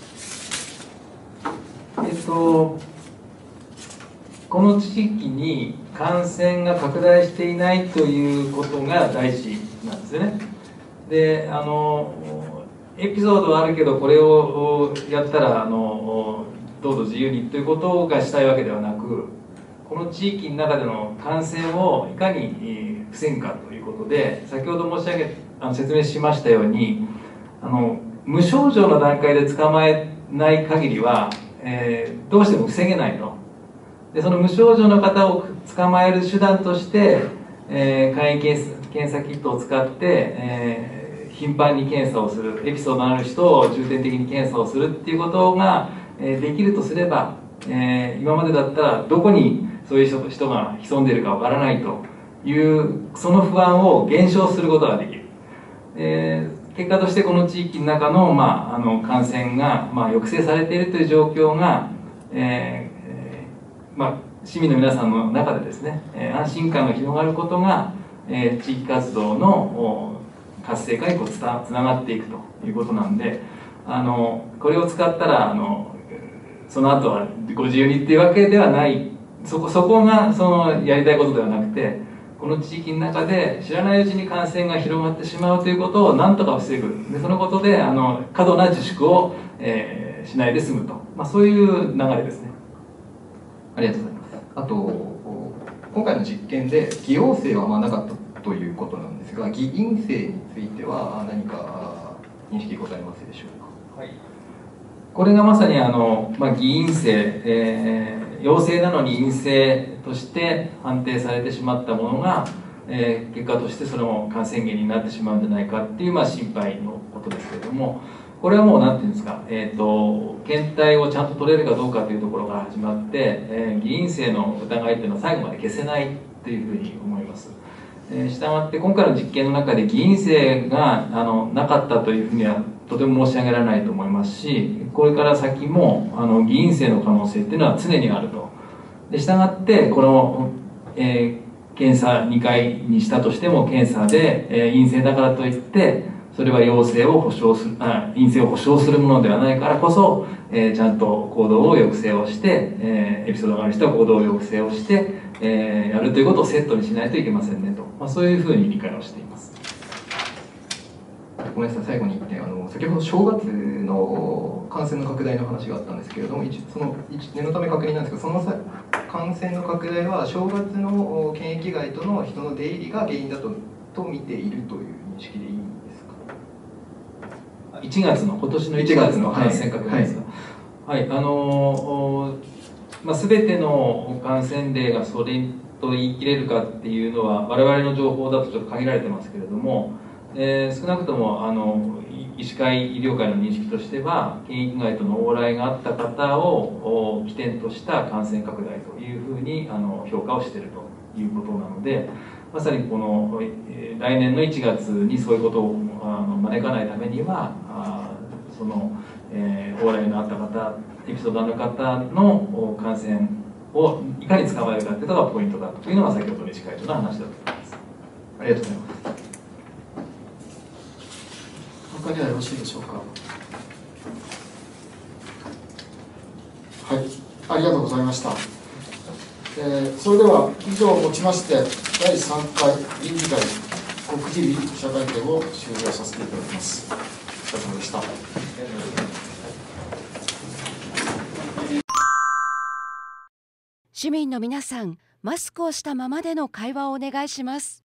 Speaker 3: この地域に感染が拡大していないということが大事なんですよね。でエピソードはあるけどこれをやったらどうぞ自由にということがしたいわけではなく、この地域の中での感染をいかに防ぐかということで、先ほど説明しましたように無症状の段階で捕まえない限りは、どうしても防げないと。でその無症状の方を捕まえる手段として、簡易検査キットを使って、頻繁に検査をする、エピソードのある人を重点的に検査をするっていうことが、できるとすれば、今までだったらどこにそういう人が潜んでいるかわからないというその不安を減少することができる。結果としてこの地域の中の、感染が、抑制されているという状況が、市民の皆さんの中でですね、安心感が広がることが、地域活動の活性化につながっていくということなんで、これを使ったらその後はご自由にっていうわけではない、そこがやりたいことではなくて、この地域の中で知らないうちに感染が広がってしまうということを何とか防ぐ、でそのことで過度な自粛を、しないで済むと、そういう流れですね。
Speaker 10: ありがとうございます。あと今回の実験で偽陽性はなかったということなんですが、偽陰性については何か認識ございますでしょうか。はい、
Speaker 3: これがまさに偽陰性、陽性なのに陰性として判定されてしまったものが、結果としてその感染源になってしまうんじゃないかっていう心配のことですけれども、これはもう何ていうんですか、検体をちゃんと取れるかどうかというところから始まって、偽陰性の疑いというのは最後まで消せないというふうに思います。したがって今回の実験の中で偽陰性がなかったというふうにはとても申し上げられないと思いますし、これから先も偽陰性の可能性っていうのは常にあると。でしたがってこの、検査2回にしたとしても検査で、陰性だからといってそれは陽性を陰性を保証するものではないからこそ、ちゃんと行動を抑制をして、エピソードがある人は行動を抑制をして、やるということをセットにしないといけませんねと、そういうふうに理解をしています。
Speaker 10: ごめんなさい、最後に1点、先ほど正月の感染の拡大の話があったんですけれども、念のため確認なんですけど、その感染の拡大は正月の検疫外との人の出入りが原因だと見ているという認識でいいんですか。
Speaker 3: 今年の1月の感染拡大ですか。はい、全ての感染例がそれと言い切れるかっていうのは我々の情報だとちょっと限られてますけれども、少なくとも医師会、医療界の認識としては、検疫外との往来があった方を起点とした感染拡大というふうに評価をしているということなので、まさにこの来年の1月にそういうことを招かないためには、その往来のあった方、エピソードのある方の感染をいかに捕まえるかというのがポイントだというのが先ほどの医師会長の話だと思います。ありがとうございます。
Speaker 2: 他にはよろしいでしょうか。はい、ありがとうございました。それでは以上をもちまして第3回臨時会告示日記者会見を終了させていただきます。お疲れ様でした。
Speaker 1: 市民の皆さん、マスクをしたままでの会話をお願いします。